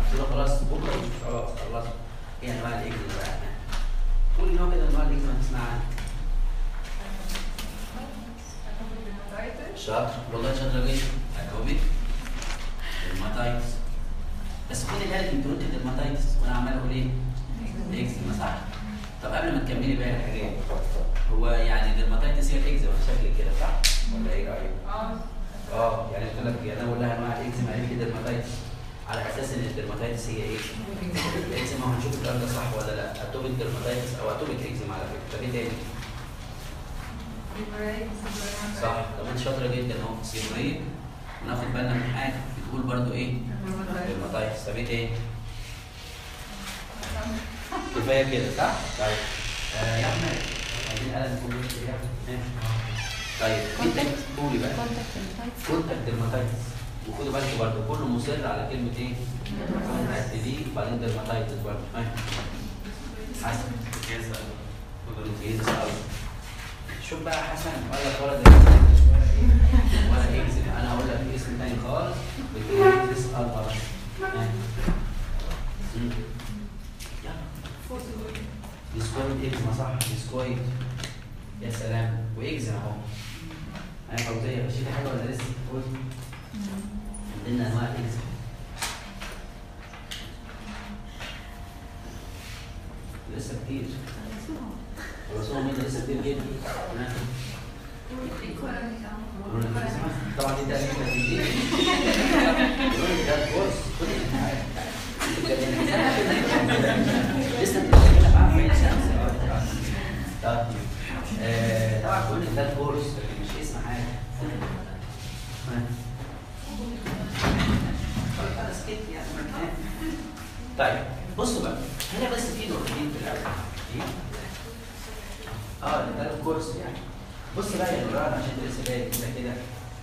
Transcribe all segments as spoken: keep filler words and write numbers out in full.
كده خلاص بكره خلاص خلصت. ايه انواع الاكزيما بقى؟ كل نوع كده انواع الاكزيما تسمع عنها. شاطر والله شاطر جدا. اتوبيك درماتايتس. بس خدي بالك انت قلت درماتايتس وانا عمال اقول ايه؟ اكزيما صح؟ طب قبل ما تكملي باقي الحاجات هو يعني درماتايتس هي الاكزيما شكل كده صح؟ ولا ايه رايك؟ اه اه يعني قلت لك يعني انا بقول لها انواع الاكزيما قالت لي درماتايتس على اساس ان الدرماتايتس هي ايه؟ الاكزيما وهنشوف الكلام ده صح ولا لا؟ اتوبيك درماتايتس او اتوبيك اكزيما على فكره. طب ايه تاني؟ صح. طب انت شاطره جدا اهو. سيبوريك وناخد بالنا من حاجه بتقول برضو ايه؟ درماتايتس. طب ايه تاني؟ كفايه كده صح؟ طيب آه يا احمد عايزين قلم نقول كده. طيب انت قولي بقى كونتاكت درماتايتس. وخدوا بالكم برضه كله مصر على كلمه ايه؟ كونتاكت دي وبعدين درماتايتس برضه. حسن كويس كويس قوي. شوف بقى حسن ولا ولا درماتايتس ولا ايه؟ ولا اكزيما. انا هقول لك اسم تاني خالص بتسال بقى. ديسكويد اكزيما صح؟ ديسكويد يا سلام. واكزيما اهو. انا فوزيه ماشي دي حاجه ولا لسه؟ قول عندنا انواع الاكزيما. لسه كتير. خلصوهم انت لسه كتير جدا. طبعا دي تقريبا دي ده كورس لسه بتتكلم عن فين سنه. طب طبعا كل ده كورس مش اسم حاجه. خلاص كده يعني. طيب بصوا بقى هنا بس في نقطتين في الاول. ايه؟ اه ده الكورس يعني. بص بقى يا نوران عشان انت لسه جاي كده كده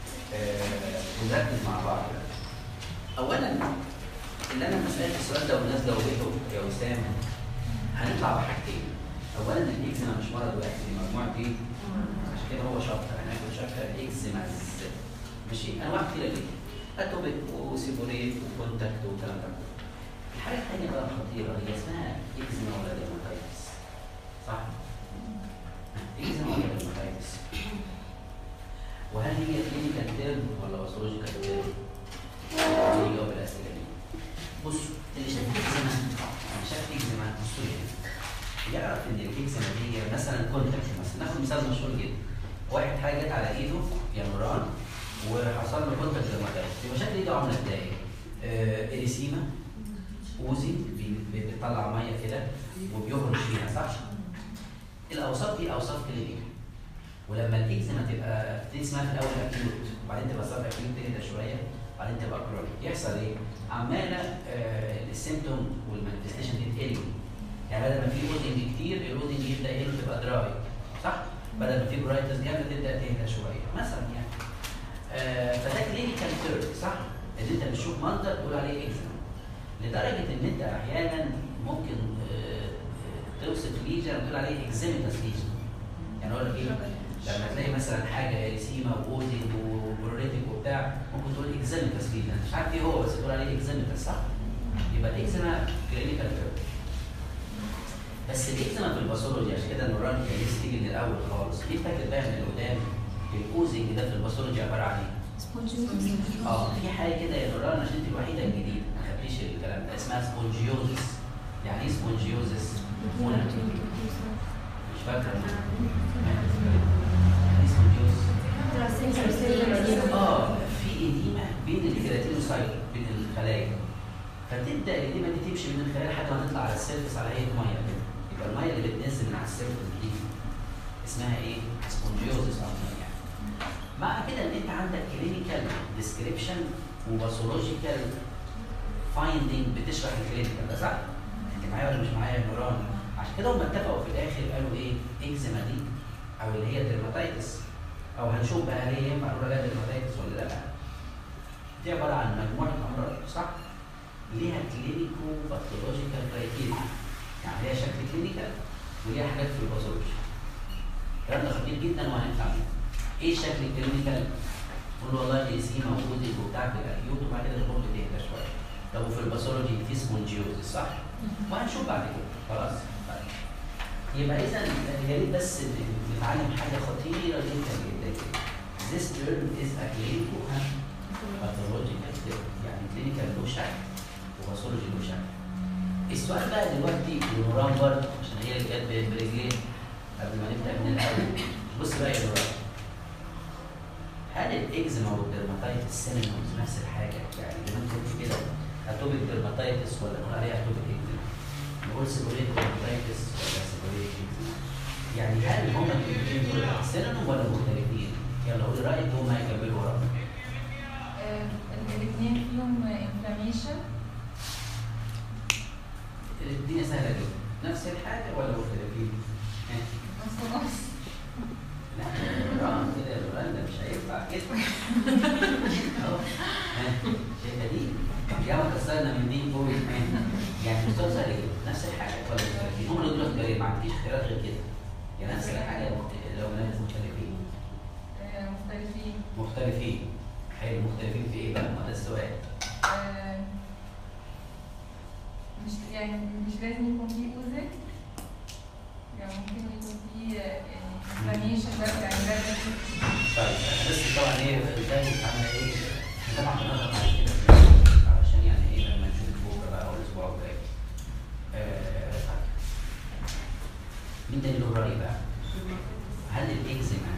نركز مع بعض. اولا اللي انا مسألة السؤال ده والناس جاوبته يا وسام هنطلع بحاجتين. اولا الاكزيما مش مرض واحد دي مجموعه ايه؟ عشان كده هو شابتر هناخد شابتر اكزيماز ماشي. انواع كتيره جدا اتوبيك وسيبوريك وكونتاكت والكلام ده. الحاجه الثانيه بقى الخطيره هي اسمها اكزيما ولا ديرماتايتس صح؟ اكزيما ولا ديرماتايتس؟ وهل هي كلينيكال تيرم ولا باثولوجيكال تيرم؟ اللي يجاوب الاسئله دي. بصوا اللي شاف اكزيما يعني شاف اكزيما بصوا لي يعرف ان الاكزيما دي مثلا كونتاكت مثلا. ناخد مثال مشهور جدا. واحد حاجه جت على ايده يا نوران وحصل له كونتاكت ديرماتايتس. يبقى شكل ايده عامله ازاي؟ اريسيما اوزي بيطلع ميه كده وبيهرش فيها صح؟ الاوصاف دي اوصاف كلينيكال. ولما الاكزيما تبقى تبتدي اسمها في الاول اكيوت وبعدين تبقى سب اكيوت تهدى شويه وبعدين تبقى كرونيك يحصل ايه؟ عماله آه السيمتوم والمانيفستيشن تتقل. يعني بدل ما في اودنج كتير الاودنج يبدا يقل تبقى دراي صح؟ بدل ما في برايتس جامده تبدا تهدى شويه مثلا يعني. آه فده كلينيكال تيرم صح؟ ان انت بتشوف منظر تقول عليه اكزيما. لدرجه ان انت احيانا ممكن آه توصف ليجن وتقول عليه اكزيميتاس ليجن. يعني اقول لك ايه؟ لما تلاقي مثلا حاجه اريسيما واوزنج وبروليتيك وبتاع ممكن تقول اكزيميتاس ليجن. انت مش عارف ايه هو بس تقول عليه اكزيميتاس صح؟ يبقى الاكزيما كلينيكال تيرم. بس الاكزيما في الباثولوجي عشان كده نوران كان لسه تيجي من الاول خالص. ليه فاكر بقى من قدام الاوزنج ده في الباثولوجي عباره عن ايه؟ سبونجيوزس. اه في حاجه كده يا نوران عشان انت الوحيده الجديده ما خدتيش الكلام ده اسمها سبونجيوزس. يعني ايه سبونجيوزس؟ مش فاكره يعني ايه سبونجيوزس؟ اه في اديمه بين الكيراتينوسايت بين الخلايا. فتبدا الاديمه دي تمشي من الخلايا لحد ما تطلع على السيرفس على هيئه ميه كده. يبقى الميه اللي بتنزل من على السيرفس دي اسمها ايه؟ سبونجيوزس اصلا يعني. مع كده ان انت عندك كلينيكال ديسكريبشن وباثولوجيكال فايندينج بتشرح الكلينيكال ده صح؟ انت معايا ولا مش معايا يا نوران؟ عشان كده هم اتفقوا في الاخر قالوا ايه؟ اكزيما دي او اللي هي ديرماتايتس او هنشوف بقى هل هي ينفع نقول عليها ديرماتايتس ولا لا. دي عباره عن مجموعه امراض صح؟ ليها كلينيكو باثولوجيكال كرايتيريا. يعني ليها شكل كلينيكال وليها حاجات في الباثولوجي. الكلام ده خطير جدا وهنفهمه. ايه الشكل الكلينيكال؟ نقول والله اريسيما وجودك وبتاع في الاكيوت وبعد كده الامور بتهدى شويه. طب وفي الباثولوجي في سبونجيوزس صح؟ وهنشوف بعد كده خلاص؟ طيب. يبقى اذا يا ريت بس نتعلم حاجه خطيره جدا جدا جدا. This term is a clinical pathological term، يعني clinical له شكل وباثولوجي له شكل. السؤال بقى دلوقتي لنوران برضه عشان هي اللي جت برجلين قبل ما نبدا من الاول. بص بقى يا نوران، هل الاكزيما والدرماتايتس سينونيمز نفس الحاجه؟ يعني لما نكتب كده اتوبيك درماتايتس ولا نقول عليها اتوبيك اكزيما؟ نقول سيبوريت درماتايتس ولا سيبوريت اكزيما؟ يعني هل هما الاثنين دول سينونيم ولا مختلفين؟ يلا قولي رايك وهم هيكملوا وراك. الاثنين فيهم انفلاميشن. الدنيا سهله جدا، نفس الحاجه ولا مختلفين؟ نص نص. لا نوران كده يا نوران ده مش هينفع كده. اهو شايفه دي؟ ياما كسرنا من دي فوق يعني مستوى سهل جدا، نفس الحاجه ولا مختلفين؟ هم اللي دول جايين ما عنديش اختلاف غير كده. يعني نفس الحاجه لو ناس مختلفين. مختلفين. مختلفين. حلو، مختلفين في ايه بقى؟ ما ده السؤال. مش يعني مش لازم يكون فيه اوزك، يعني ممكن يكون فيه انفلاميشن بس يعني ده. طيب بس طبعا ايه ازاي عامله ايه؟ طبعا بنضغط على كده علشان يعني ايه لما نشوف بكره بقى او الاسبوع الجاي. آه طيب. مين تاني له راي بقى؟ هل الاكزيما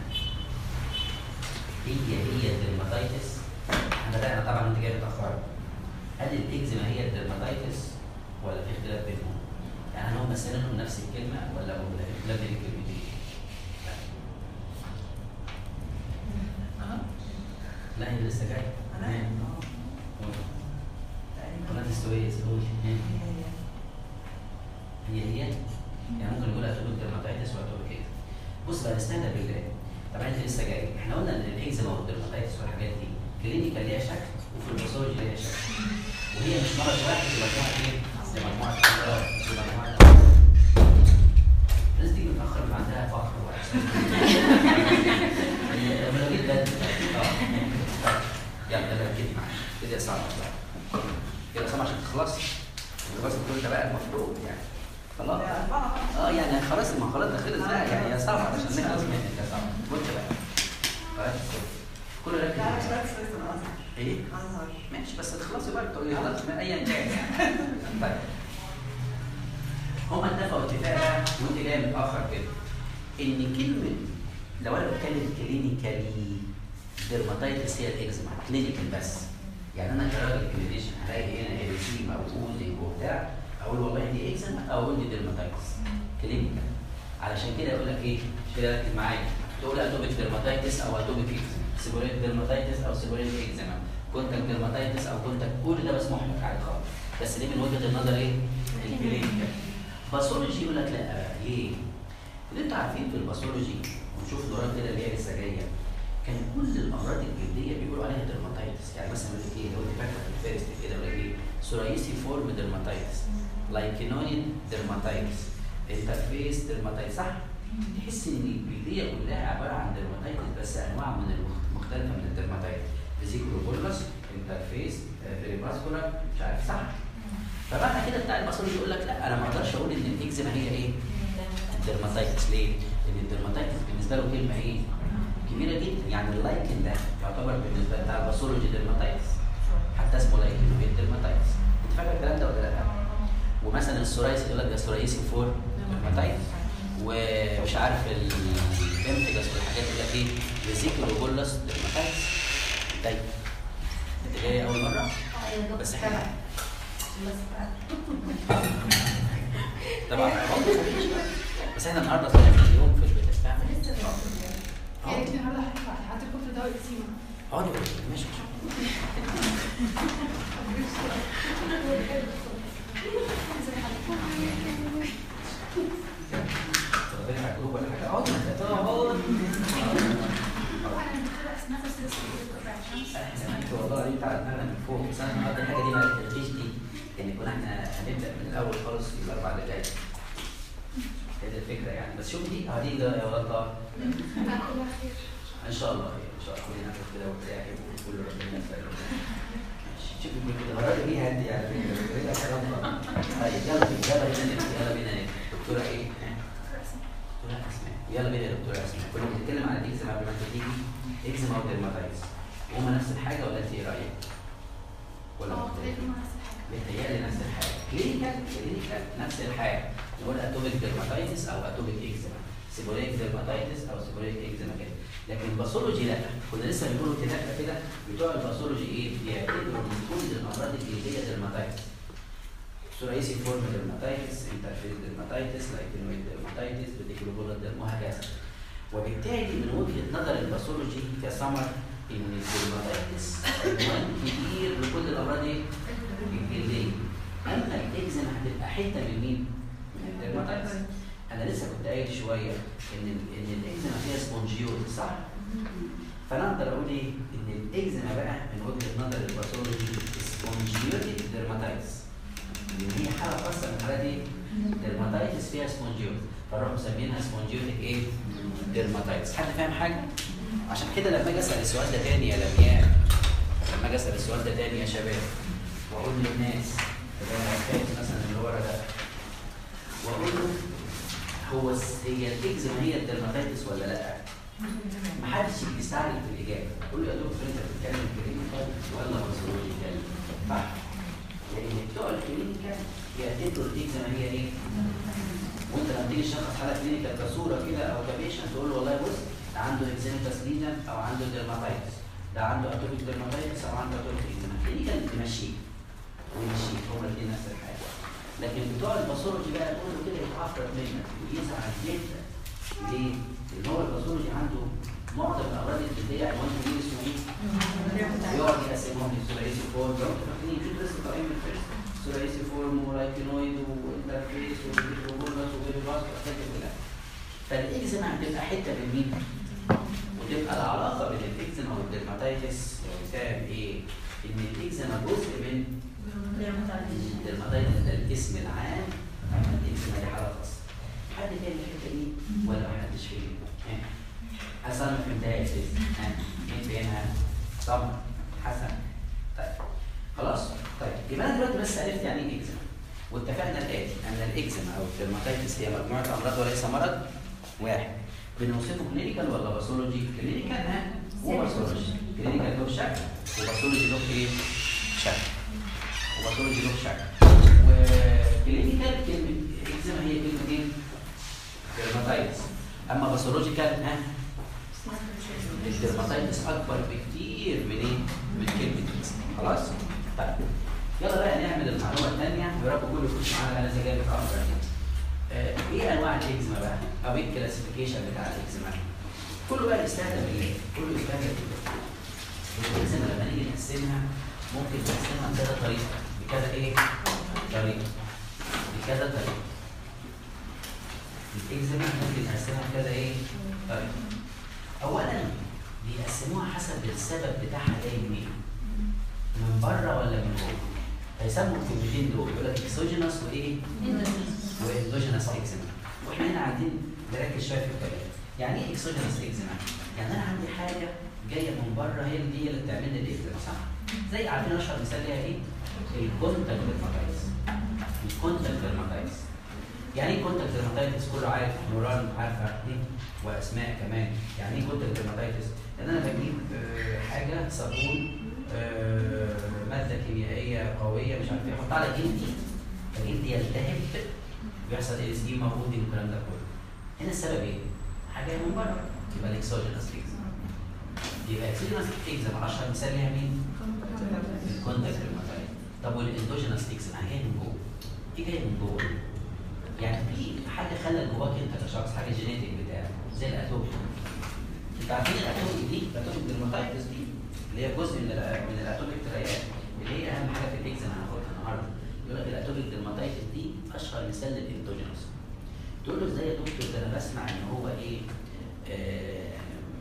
هي هي الدرماتايتس؟ احنا بدأنا طبعا انت جاي متأخر. هل الاكزيما هي الدرماتايتس ولا في اختلاف بينهم؟ يعني هم سينونيم نفس الكلمة ولا اختلاف بين الكلمتين؟ اه لا هي لسه جاية. تمام. قناة السويس قولي. هي هي؟ يعني ممكن نقول اتوبيك درماتايتس واتوبيك اكزيما. بص بقى نستهدى بالله. طبعا انت لسه جاي، احنا قلنا ان الاكزيما والدرماتايتس والحاجات دي كلينيكال ليها شكل وفي الباثولوجي ليها شكل. وهي مش مرض واحد، دي مجموعه ايه؟ دي مجموعه امراض، دي مجموعه الناس دي متاخر من عندها فخر واحساس. لما لو جيت بدري اه يلا يلا ركزي معايا كده يا سامع بقى. كده سامع عشان تخلص. خلاص انت بقى المفروض يعني خلاص اه يعني خلاص ما خلاص ده خلص بقى يعني يا صعب عشان نخلص منك يا صعب وانت بقى خلاص كله ركز معايا. ايه؟ ماشي بس تخلصي بقى تقولي خلاص من ايا كان يعني. طيب هما اتفقوا اتفاق وانت جاي متاخر كده ان كلمه لو انا بتكلم كلينيكالي ديرماتايتس هي الاكزيما كلينيكال بس، يعني انا كراجل كلينيشن هلاقي هنا اريسيما واوزنج وبتاع اقول والله دي اكزيما او اقول دي ديرماتايتس كلينيكال. علشان كده يقول لك ايه؟ كده ركز معايا تقول اتوبيك ديرماتايتس او اتوبيك اكزيما، سيبوريت ديرماتايتس او سيبوريت اكزيما، كونتاكت ديرماتايتس او كونتاكت، كل ده مسموح لك عادي خالص، بس ليه من وجهه النظر ايه؟ الكلينيكال. باثولوجي يقول لك لا ليه؟ اللي انتوا عارفين في الباثولوجي ونشوف نوران كده اللي هي لسه جايه كان كل الامراض الجلديه بيقولوا عليها ديرماتايتس، يعني مثلا يقول لك ايه لو انت فاكره في الفيرست كده يقول لك ايه؟ سورايسي فورم ديرماتايتس، لايكينويد ديرماتايتس، انترفيس ديرماتايتس، صح؟ تحس ان الجلديه كلها عباره عن ديرماتايتس بس انواع من مختلفه من الديرماتايتس، فيزيكولوبولس، انترفيس، بيريفاسكولار، مش عارف صح؟ فبعد كده بتاع الباثولوجي يقول لك لا انا ما اقدرش اقول ان الاكزيما هي ايه؟ ديرماتايتس. ليه؟ لان الديرماتايتس بالنسبه له كلمه ايه؟ كبيره جدا، يعني اللايكن ده يعتبر بالنسبه بتاع الباثولوجي ديرماتايتس، حتى اسمه لايكن ديرماتايتس. انت فاكر الكلام ده ولا لا؟ ومثلا السورايس يقول لك ده سورايسي فور ديرماتايتس، ومش عارف البنفجس والحاجات دي ايه؟ فيزيكولوبولس ديرماتايتس. طيب انت جاي اول مره؟ بس احنا طبعا بس احنا النهارده صاحي اليوم في البيت فاهم؟ لسه اه يعني النهارده هتاخد في دواء اكسيما. اه دي ماشي والله دي بتاع دماغنا من فوق، بس انا النهارده الحاجه دي ما تلغيش دي، يعني كنا احنا هنبدا من الاول خالص في الاربع اللي جاي. هي دي الفكره يعني، بس شوف دي اه دي يا والله ان شاء الله خير ان شاء الله كلنا ناخد كده وبتاع وكل ربنا يسهل. ماشي شوف بتغرقي بيها انت على فكره كده كلام بقى. طيب يلا بينا يلا بينا يلا بينا نبدا. دكتوره ايه؟ دكتوره اسماء. يلا بينا يا دكتوره اسماء. كنا بنتكلم عن الاكزيما قبل ما انت تيجي. اكزيما وديرماتايتس هما نفس الحاجه ولا انت ايه رايك؟ ولا مختلفين؟ بيتهيألي نفس الحاجه. كلينيكال كلينيكال نفس الحاجه. نقول اتوبيك ديرماتايتس او اتوبيك اكزيما. سيبوريك ديرماتايتس او سيبوريك اكزيما كده. لكن الباثولوجي لا. كنا لسه بنقولوا كده كده بتوع الباثولوجي ايه؟ بيعتبروا من كل الامراض الجلديه ديرماتايتس. ثوراسي فورم ديرماتايتس، انترفيز ديرماتايتس، لايكينويد ديرماتايتس، بتيكلوبولار ديرماتايتس وهكذا. وبالتالي من وجهه نظر الباثولوجي كسمر ان الديرماتايتس عنوان كبير لكل الامراض ايه؟ الجلديه. اما الاكزيما هتبقى حته من مين؟ من الديرماتايتس. انا لسه كنت قايل شويه ان ان الاكزيما فيها سبونجيوز صح؟ فانا اقدر اقول ايه؟ ان الاكزيما بقى من وجهه نظر الباثولوجي سبونجيوتيك ديرماتايتس. لان هي حاله خاصه من الحالات ايه؟ ديرماتايتس فيها سبونجيوز، فنروح مسمينها سبونجيوتيك ايه؟ ديرماتايتس. حد فاهم حاجه؟ عشان كده لما اجي اسال السؤال ده تاني يا لمياء، لما اجي اسال السؤال ده تاني يا شباب واقول للناس مثلا اللي ورا ده واقول له هو هي الاكزيما هي الديرماتايتس ولا لا؟ محدش بيستعجل في الاجابه. قول له يا دكتور انت بتتكلم كلينيكال ولا باثولوجيكال؟ صح؟ لان بتوع الكلينيكال بيعتبروا الاكزيما هي ايه؟ وانت لما تيجي تشخص حاله كلينيكال كصوره كده او كبيشنت تقول له والله بص ده عنده اكزيمتاس ليجن او عنده ديرماتايتس، ده عنده اتوبيك ديرماتايتس او عنده اتوبيك اكزيما. الكلينيكال تمشيه ويمشيه هما الاثنين نفس الحاجه. لكن بتوع الباثولوجي بقى تقول له كده يتعفرت منك ويزعل جدا. ليه؟ لان هو الباثولوجي عنده معظم الامراض الجلديه عنوان كبير اسمه ايه؟ يقعد يقسمهم لثلاثي فورم، فاكرين في لسه طالعين من الفيرست ثلاثي فورم ولايكينويد وانترفيس وبيتروبولس وبيباس وحاجات كلها. فالاكزيما هتبقى حته من مين؟ وتبقى العلاقه بين الاكزيما والديرماتايتس يا وسام ايه؟ ان الاكزيما جزء من الديرماتايتس ده الاسم العام، اما الاكزيما دي حاله خاصه. حد تاني الحته دي ولا محدش فيهم؟ حسن ما فهمتهاش لسه. مين فهمها؟ سمر حسن. طيب خلاص؟ طيب يبقى انا دلوقتي بس عرفت يعني ايه اكزيما. واتفقنا الاتي ان الاكزيما او الديرماتايتس هي مجموعه امراض وليس مرض واحد. بنوصفه كلينيكال ولا باثولوجي؟ كلينيكال ها وباثولوجي. كلينيكال له شكل وباثولوجي له ايه؟ شكل. وباثولوجي له شكل. وكلينيكال كلمه اكزيما هي كلمه ايه؟ ديرماتايتس. اما باثولوجيكال ها الديرماتايتس اكبر بكتير من ايه؟ من كلمه اكزيما. خلاص؟ طيب يلا بقى نعمل المعلومه الثانيه ويا رب كله يخش معانا انا زي جايب امر ايه؟ ايه انواع الاكزيما بقى؟ او ايه الكلاسيفيكيشن بتاع الاكزيما؟ كله بقى يستهدف بالله، كله يستهدف بالله. الاكزيما لما نيجي نقسمها ممكن نقسمها بكذا طريقه، بكذا ايه؟ طريقه. بكذا طريقه. الاكزيما ممكن نقسمها بكذا ايه؟ طريقه. اولا بيقسموها حسب السبب بتاعها جاي منين؟ من بره ولا من جوه؟ هيسموا الكلمتين دول يقول لك اكسوجينوس وايه؟ واندوجينوس اكزيما. واحنا هنا عايزين نركز شويه في الكلام. يعني ايه اكسوجينوس اكزيما؟ يعني انا عندي حاجه جايه من بره هي اللي هي اللي بتعمل لي الاكزيما صح؟ زي عارفين اشهر مثال ليها ايه؟ الكونتاكت ديرماتايتس. الكونتاكت ديرماتايتس. يعني ايه كونتاكت ديرماتايتس؟ كله عارف، نوران عارفه دي واسماء كمان. يعني ايه كونتاكت ديرماتايتس؟ يعني انا بجيب حاجه صابون آه، ماده كيميائيه قويه مش عارف ايه احطها على جلدي فجلدي يلتهب ويحصل ايه اسكيما وودي والكلام ده كله. هنا السبب ايه؟ حاجه من بره يبقى الاكسوجينوس اكزيما. يبقى اكسوجينوس اكزيما اشهر مثال ليها مين؟ الكونتاكت ديرماتايتس. طب والاندوجينوس اكزيما جايه من جوه. ايه جايه من جوه؟ يعني في حاجه خلت جواك انت كشخص حاجه جينيتك بتاعك زي الاتوبيك. انت عارفين الاتوبيك دي؟ الاتوبيك ديرماتايتس دي اللي هي جزء من من الاتوبيك تريات اللي هي اهم حاجه في الاكزيما هناخدها النهارده. يقول لك الاتوبيك ديرماتايتس دي اشهر مثال للاندوجينوس. تقول له ازاي يا دكتور ده انا بسمع ان هو ايه آه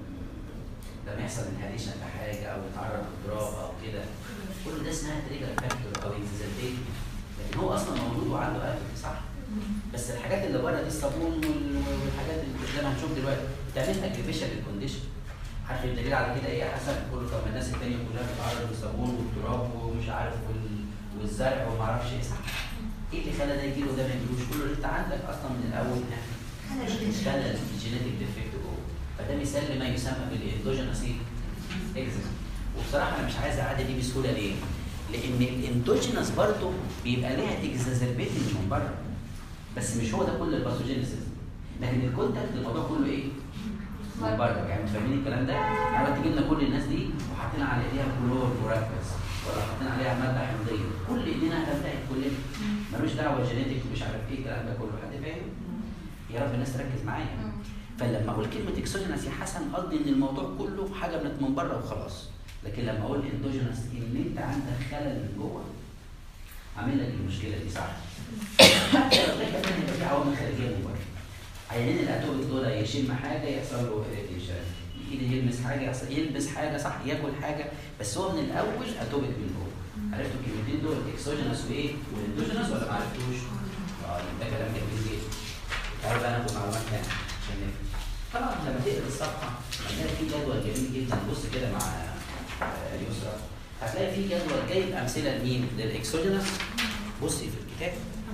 لما يحصل انهاليشن لحاجه او يتعرض للضراب او كده كل ده اسمها تريجر فاكتور او انزيماتيك. لكن هو اصلا موجود وعنده اتوبيك صح؟ بس الحاجات اللي بره دي الصابون والحاجات اللي زي ما هنشوف دلوقتي بتعمل اجريفيشن للكونديشن. عارف الدليل على كده ايه يا حسن؟ تقول له طب ما الناس الثانيه كلها بتتعرض للصابون والتراب ومش عارف وال... والزرع وما اعرفش ايه، صح؟ ايه اللي خلى ده يجي له ده ما يجيلوش؟ كله انت عندك اصلا من الاول خلل الجينيتك ديفكت جوه. فده مثال لما يسمى بالاندوجينوس اكزيما. وبصراحه انا مش عايز اعدي دي بسهوله ليه؟ لان الاندوجينوس برضه بيبقى ليها اكزازربيتنج من بره، بس مش هو ده كل الباثوجينيسيس، لكن الكونتاكت الموضوع كله ايه؟ من بره. يعني فاهمين الكلام ده؟ يعني لو جبنا كل الناس دي وحطينا على ايديها كلور مركز ولا حطينا عليها ماده حمضيه، كل ايدينا هتنتهي كلنا. ملوش دعوه جينيتك ومش عارف ايه الكلام ده كله، حد فاهم؟ يا رب الناس تركز معايا. فلما اقول كلمه اكسوجينس يا حسن قصدي ان الموضوع كله حاجه من بره وخلاص، لكن لما اقول اندوجينس ان انت عندك خلل من جوه عامل لك المشكله دي، صح؟ حتى لو ده كمان يبقى في عوامل خارجيه من بره. عيانين الاتوبيك دول يشم حاجه يحصل له اريتيشن، يلمس حاجه يحصل يلبس حاجه، صح؟ ياكل حاجه، بس هو من الاول اتوبيك من جوه. عرفتوا الكلمتين دول اكسوجينس وايه؟ والاندوجينس ولا ما عرفتوش؟ اه ده كلام جميل جدا. تعالوا بقى ناخد معلومات ثانيه عشان نفهم. طبعا لما تقرا الصفحه هتلاقي في جدول جميل جدا، بص كده مع يسرا هتلاقي في جدول جايب امثله لمين؟ للاكسوجينس. بصي في الكتاب.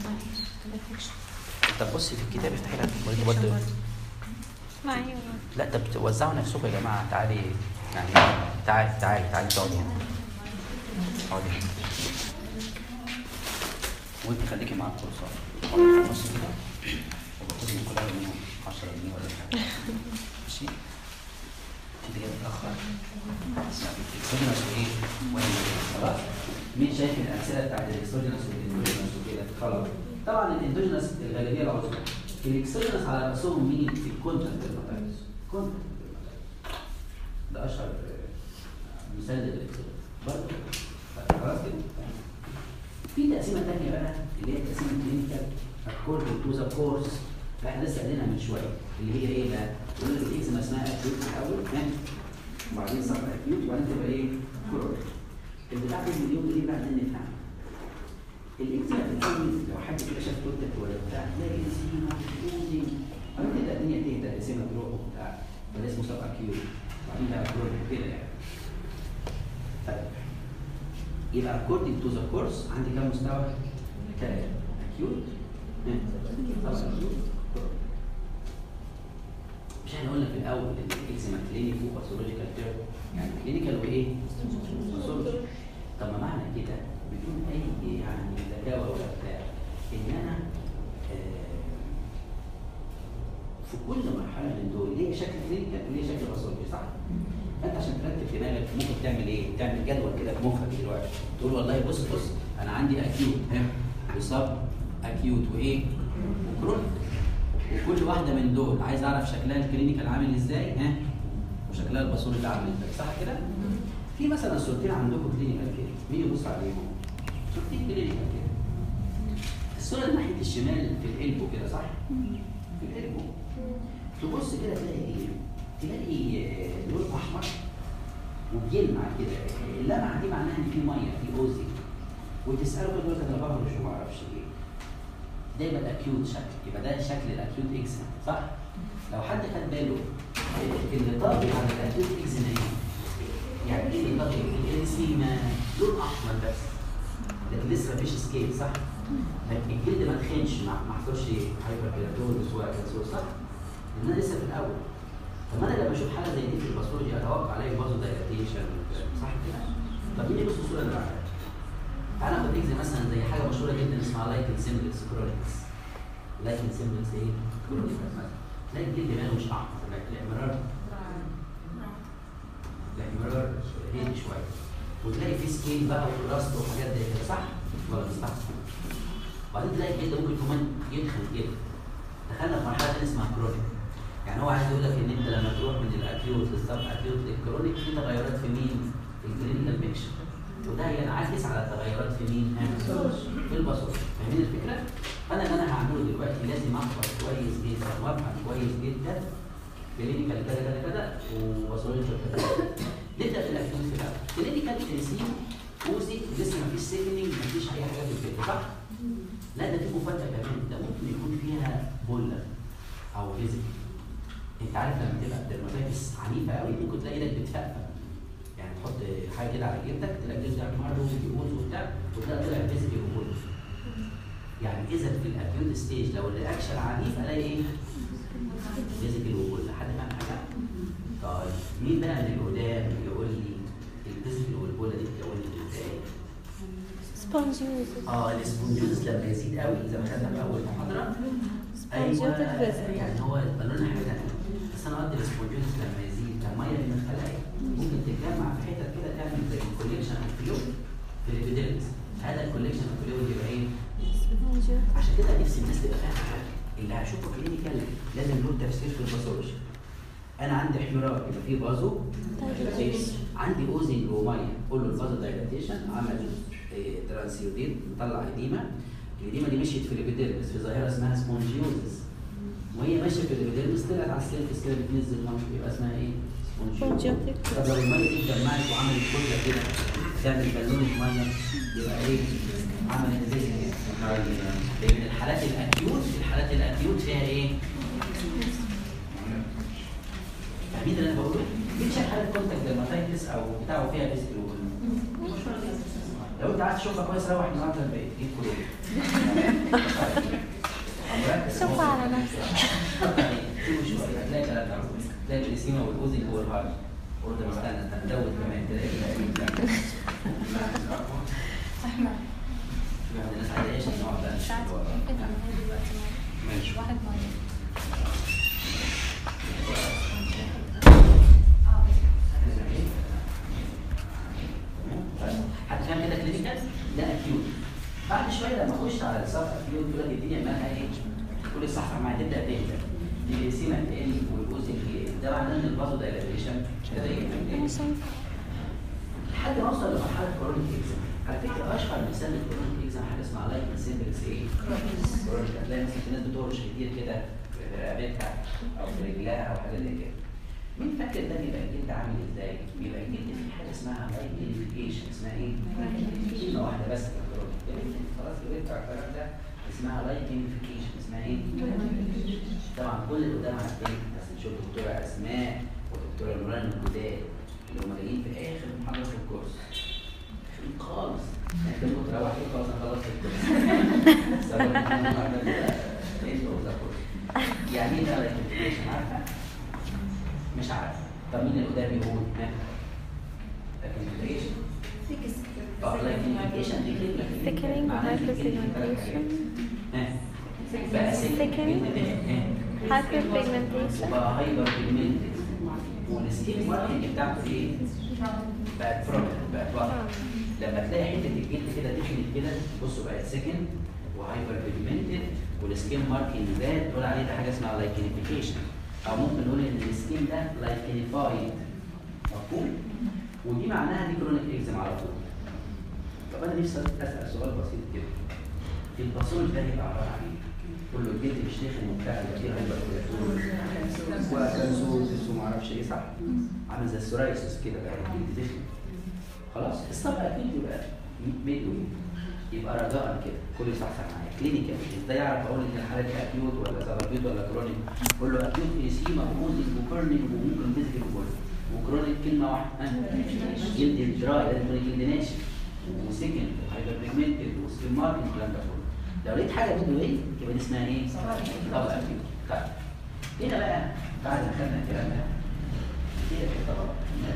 طب بصي في الكتاب افتحي لك برضه. معايا. لا طب توزعوا نفسكم يا جماعه. تعالي يعني تعالي تعالي تعالي تقعدي هنا. اقعدي هنا. وانت خليكي مع الكورسات. بصي كده. وباخد من كل واحد منهم عشرة جنيه ولا حاجه. ماشي؟ انت جاي متاخر. الاكسوجينس وايه؟ خلاص؟ مين شايف الامثله بتاعت الاكسوجينس والاندوجينس وكده؟ خلاص. طبعا الاندوجينس الغالبيه العظمى. الاكسوجينس على راسهم مين؟ في الكونتاكت بالماتيريالز. كونتاكت بالماتيريالز. ده اشهر مثال للاكسوجينس. برضه خلاص كده؟ في تقسيمه ثانيه بقى اللي هي تقسيمه كلينيكال اكوردنج تو ذا كورس. احنا لسه قايلينها من شويه اللي هي ايه بقى؟ يقول لك الاكزيما اسمها اكيوت الاول وبعدين صار اكيوت وبعدين تبقى ايه؟ كرونيك. البتاع ده اليوم ايه بقى عشان نفهم؟ الاكزيما بتكون لو حد كده شاف كتله ولا بتاع تلاقي انسيما اوزنج بعدين تبدا الدنيا تهدى الانسيما تروح وبتاع فده اسمه صار اكيوت وبعدين بقى كرونيك كده يعني. طيب يبقى according to the course عندي كام مستوى؟ ثلاثه. acute مش احنا قلنا في الاول ان الاكزيما كلينيك وباثولوجيكال تيرم يعني كلينيكال وايه؟ باثولوجي. طب ما معنى كده بدون اي يعني ذكاوه ولا بتاع ان انا آه في كل مرحله من دول ليه شكل كلينيكال وليه شكل باثولوجي، صح؟ فانت عشان ترتب دماغك ممكن تعمل ايه؟ تعمل جدول كده في مخك دلوقتي تقول والله بص بص انا عندي اكيوت ها وصاب اكيوت وايه؟ وكرونيك. وكل واحده من دول عايز اعرف شكلها الكلينيكال عامل ازاي ها؟ وشكلها الباثولوجي عامل ازاي، صح كده؟ في مثلا صورتين عندكم كلينيكال كده، مين يبص عليهم؟ صورتين كلينيكال كده. الصوره اللي ناحيه الشمال في القلبو كده، صح؟ في القلبو. تبص كده تلاقي ايه؟ تلاقي لون احمر وبيلمع كده، اللمعه دي معناها ان في ميه في اوزي. وتساله كده يقول لك انا بهرش وما اعرفش ايه. ده يبقى الاكيوت شكل، يبقى ده شكل الاكيوت اكزيما، صح؟ لو حد خد باله اللي طاغي على الاكيوت اكزيما ايه؟ يعني ايه اللي طاغي؟ الانسيما لون احمر بس لكن لسه مفيش سكيل، صح؟ الجلد ما تخنش، ما حصلش هايبر كيراتوزس ولا كانسور، صح؟ لان انا لسه في الاول. طب انا لما اشوف حاله زي دي في الباثولوجي اتوقع الاقي بازو دايلاتيشن، صح كده؟ طب مين يبص الصوره اللي بعدها؟ تعالى ناخد اكزيما مثلا زي حاجه مشهوره جدا اسمها لايكن سيمبلكس كرونيكس. لايكن سيمبلكس ايه؟ كرونيكس مثلا. تلاقي الجلد ماله مش احمر، الاحمرار الاحمرار هادي شويه. وتلاقي في سكين بقى وراست وحاجات زي كده، صح؟ ولا مش صح؟ وبعدين تلاقي الجلد ممكن كمان يدخن كده. دخلنا في مرحله ثانيه اسمها كرونيك. يعني هو عايز يقول لك ان انت لما تروح من الاكيوت للسب اكيوت للكرونيك في تغيرات في مين؟ في الكلينيكال بيكشر. وده ينعكس على التغيرات في مين؟ في الباثولوجي. فاهمين الفكره؟ فانا اللي انا هعمله دلوقتي لازم احفظ كويس جدا وافهم كويس جدا كلينيكال كذا كذا كذا وباثولوجيكال كذا. نبدا في الاكيوت في الاول. كلينيكال تنسيق اوزي لسه ما فيش سيكنينج، ما فيش اي حاجه في الفكره، صح؟ لا ده في مفاجاه كمان، ده ممكن يكون فيها بولا او فيزيكال. انت انت عارف لما تبقى الدرماتيتس عنيفه قوي ممكن تلاقي ايدك بتفقفق، يعني تحط حاجه كده على جلدك تلاقي جلدك مره وبيبوظ وبتاع وتلاقي طلع فيزيكال وبول. يعني اذا في الاكيوت ستيج لو الرياكشن عنيف الاقي ايه؟ فيزيكال وبول. حد فاهم حاجه؟ طيب مين بقى من القدام يقول لي الفيزيكال والبول دي بتتكون ازاي؟ سبونجيوزس. اه السبونجيوزس لما يزيد قوي زي ما خدنا في اول محاضره. ايوه يعني هو قالوا لنا حاجه ثانيه بس انا قصدي السبونجيوزس لما يزيد الميه اللي من الخلايا ممكن تتجمع في حتت كده تعمل زي كوليكشن اوف فلويد في الابيديرمس. هذا الكوليكشن اوف فلويد يبقى ايه؟ عشان كده نفسي الناس تبقى فاهمه حاجه اللي هشوفه كلينيكال لازم له تفسير في الباثولوجي. انا عندي احمرار يبقى فيه بازو عندي اوزنج وميه قول له البازو دايلاتيشن عمل ترانسيودين مطلع اديمه. الاديمه دي مشيت في الابيديرمس في ظاهره اسمها سبونجيوزس وهي ماشيه في الابيديرمس طلعت على السيرفس كده بتنزل ميه يبقى اسمها ايه؟ سبونجيوزس. طب لو الميه دي اتجمعت وعملت كتله كده تعمل بالونه ميه يبقى ايه؟ عملت فيزيكال. لان الحالات الاكيوت الحالات الاكيوت فيها ايه؟ فاهمين اللي انا بقوله؟ مين شاف حاله كونتاكت ديرماتيتس او بتاعه فيها فيزيكال وبول؟ لو انت عايز تشوفها كويس روح النهارده البيت جيب كليه. شوفها على نفسك. هتلاقي ثلاث عروض تلاقي الاسيما والاوزنج والهارد. قول ده مستنى هندوت كمان تلاقي كده. احمد في واحد الناس عايزه ايش النوع ده؟ ماشي. واحد ميه. حد فاهم كده كلينيكال؟ ده اكيوت. بعد شويه لما اخش على السب اكيوت تقول لك الدنيا مالها ايه؟ تقول لي صح معايا تبدا تهدى. السيما تقل والاوزن يقل ده معناه ان البازو دايلاتيشن ابتدى يقل. لحد ما اوصل لمرحله كرونيك اكزيما. على فكره اشهر مثال للكرونيك اكزيما حاجه اسمها لايك سيمبلكس ايه؟ كرونيك. هتلاقي مثلا في ناس بتهرش كتير كده في رقبتها او في رجلها او حاجه زي كده. مين فاكر ده بيبقى الجلد عامل ازاي؟ بيبقى الجلد في حاجه اسمها لايكنيفيكيشن. اسمها ايه؟ كلمه واحده بس في الكرونيك. خلاص جبت على الكلام ده اسمها لايكنيفيكيشن. اسمها ايه؟ طبعا كل اللي قدام عارفين بس نشوف دكتوره اسماء ودكتوره نوران الجداد اللي هم جايين في اخر محاضره في الكورس. خالص انت ممكن تروح تقول خلاص انا خلصت الكورس. يعني ايه لايكنيفيكيشن عارفه؟ مش عارف. طب مين اللي قدام يقول؟ ها؟ لايكنيفيكيشن. اه لايكنيفيكيشن دي كلمه Thickening or hyperpigmentation. ها؟ بقى Thickening. Hyperpigmentation. وبقى هايبر بيجمنتد والسكين ماركينج بتاعته ايه؟ بقت برومنت بقت واضحه. لما تلاقي حته الجلد كده دخلت كده بصوا بقت سكن وهايبر بيجمنتد والسكين ماركينج زاد تقول عليه ده حاجه اسمها لايكنيفيكيشن. او ممكن نقول ان السكين ده لايكنيفايد. مفهوم؟ ودي معناها دي كرونيك اكزيما على طول. طب انا نفسي اسال سؤال بسيط كده. الباثولوجي ده هيبقى عباره عن ايه؟ كله الجلد مش داخل وبتاع يبقى فيه هايبر كوليسترول وكانسوزس وما اعرفش ايه صح؟ عامل زي السورايسس كده بقى الجلد داخل. خلاص الصبغه اكيد يبقى ميدوي يبقى رجاء كده كله صح معايا كلينيكال. ازاي اعرف اقول ان الحاله دي اكيوت ولا سباكيوت ولا كرونيك؟ قول له اكيوت ايسيما وموزنج وكورنينج وممكن فيزيكال وبول وكرونيك كلمه واحده جلد دراي لازم يكون الجلد ناشف وسكن وهايبر بيجمنتد وسكين ماركينج والكلام ده كله. لو لقيت حاجه بدو ايه يبقى دي اسمها ايه؟ طبعا اكيوت. طيب هنا بقى بعد ما خدنا الكلام ده كده في طبعا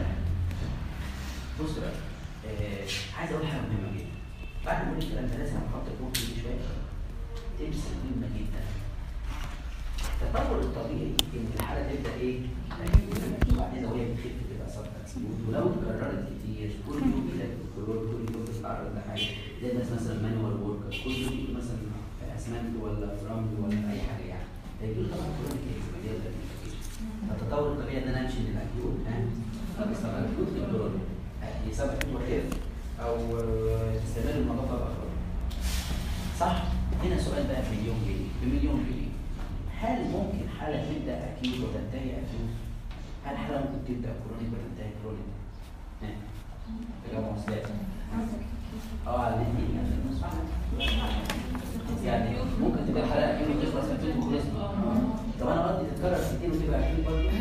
بص بقى آه عايز اقول حاجه مهمه جدا. بعد ما قلت الكلام ده لازم احط النقطه دي شويه تمسك مهمه جدا. التطور الطبيعي ان الحاله تبدا ايه؟ وبعدين وهي بتخف تبقى صفرا ولو اتكررت كتير كل يوم يلاقي الكلور كل يوم بتتعرض لحاجه زي الناس مثلا مانوال وركر كل يوم يجي مثلا اسمنت ولا رمل ولا اي حاجه يعني هيجي طبعا كرونيك اكزيما. التطور الطبيعي ان انا امشي من الاكيوت ها بسبب الاكيوت للكرونيك يسبب وخف او تستمر النظافه الاخرى. صح؟ هنا سؤال بقى بمليون جنيه بمليون جنيه. هل ممكن حاله تبدا اكيوت وتنتهي اكيوت؟ هل حاله ممكن تبدا كرونيك وتنتهي كرونيك؟ ها؟ تجاوب مسلات. اه على الاثنين يعني ممكن تبقى حاله اكيوت وتخلص اكيوت وخلصنا. طب انا قصدي تتكرر كتير وتبقى اكيوت برضه؟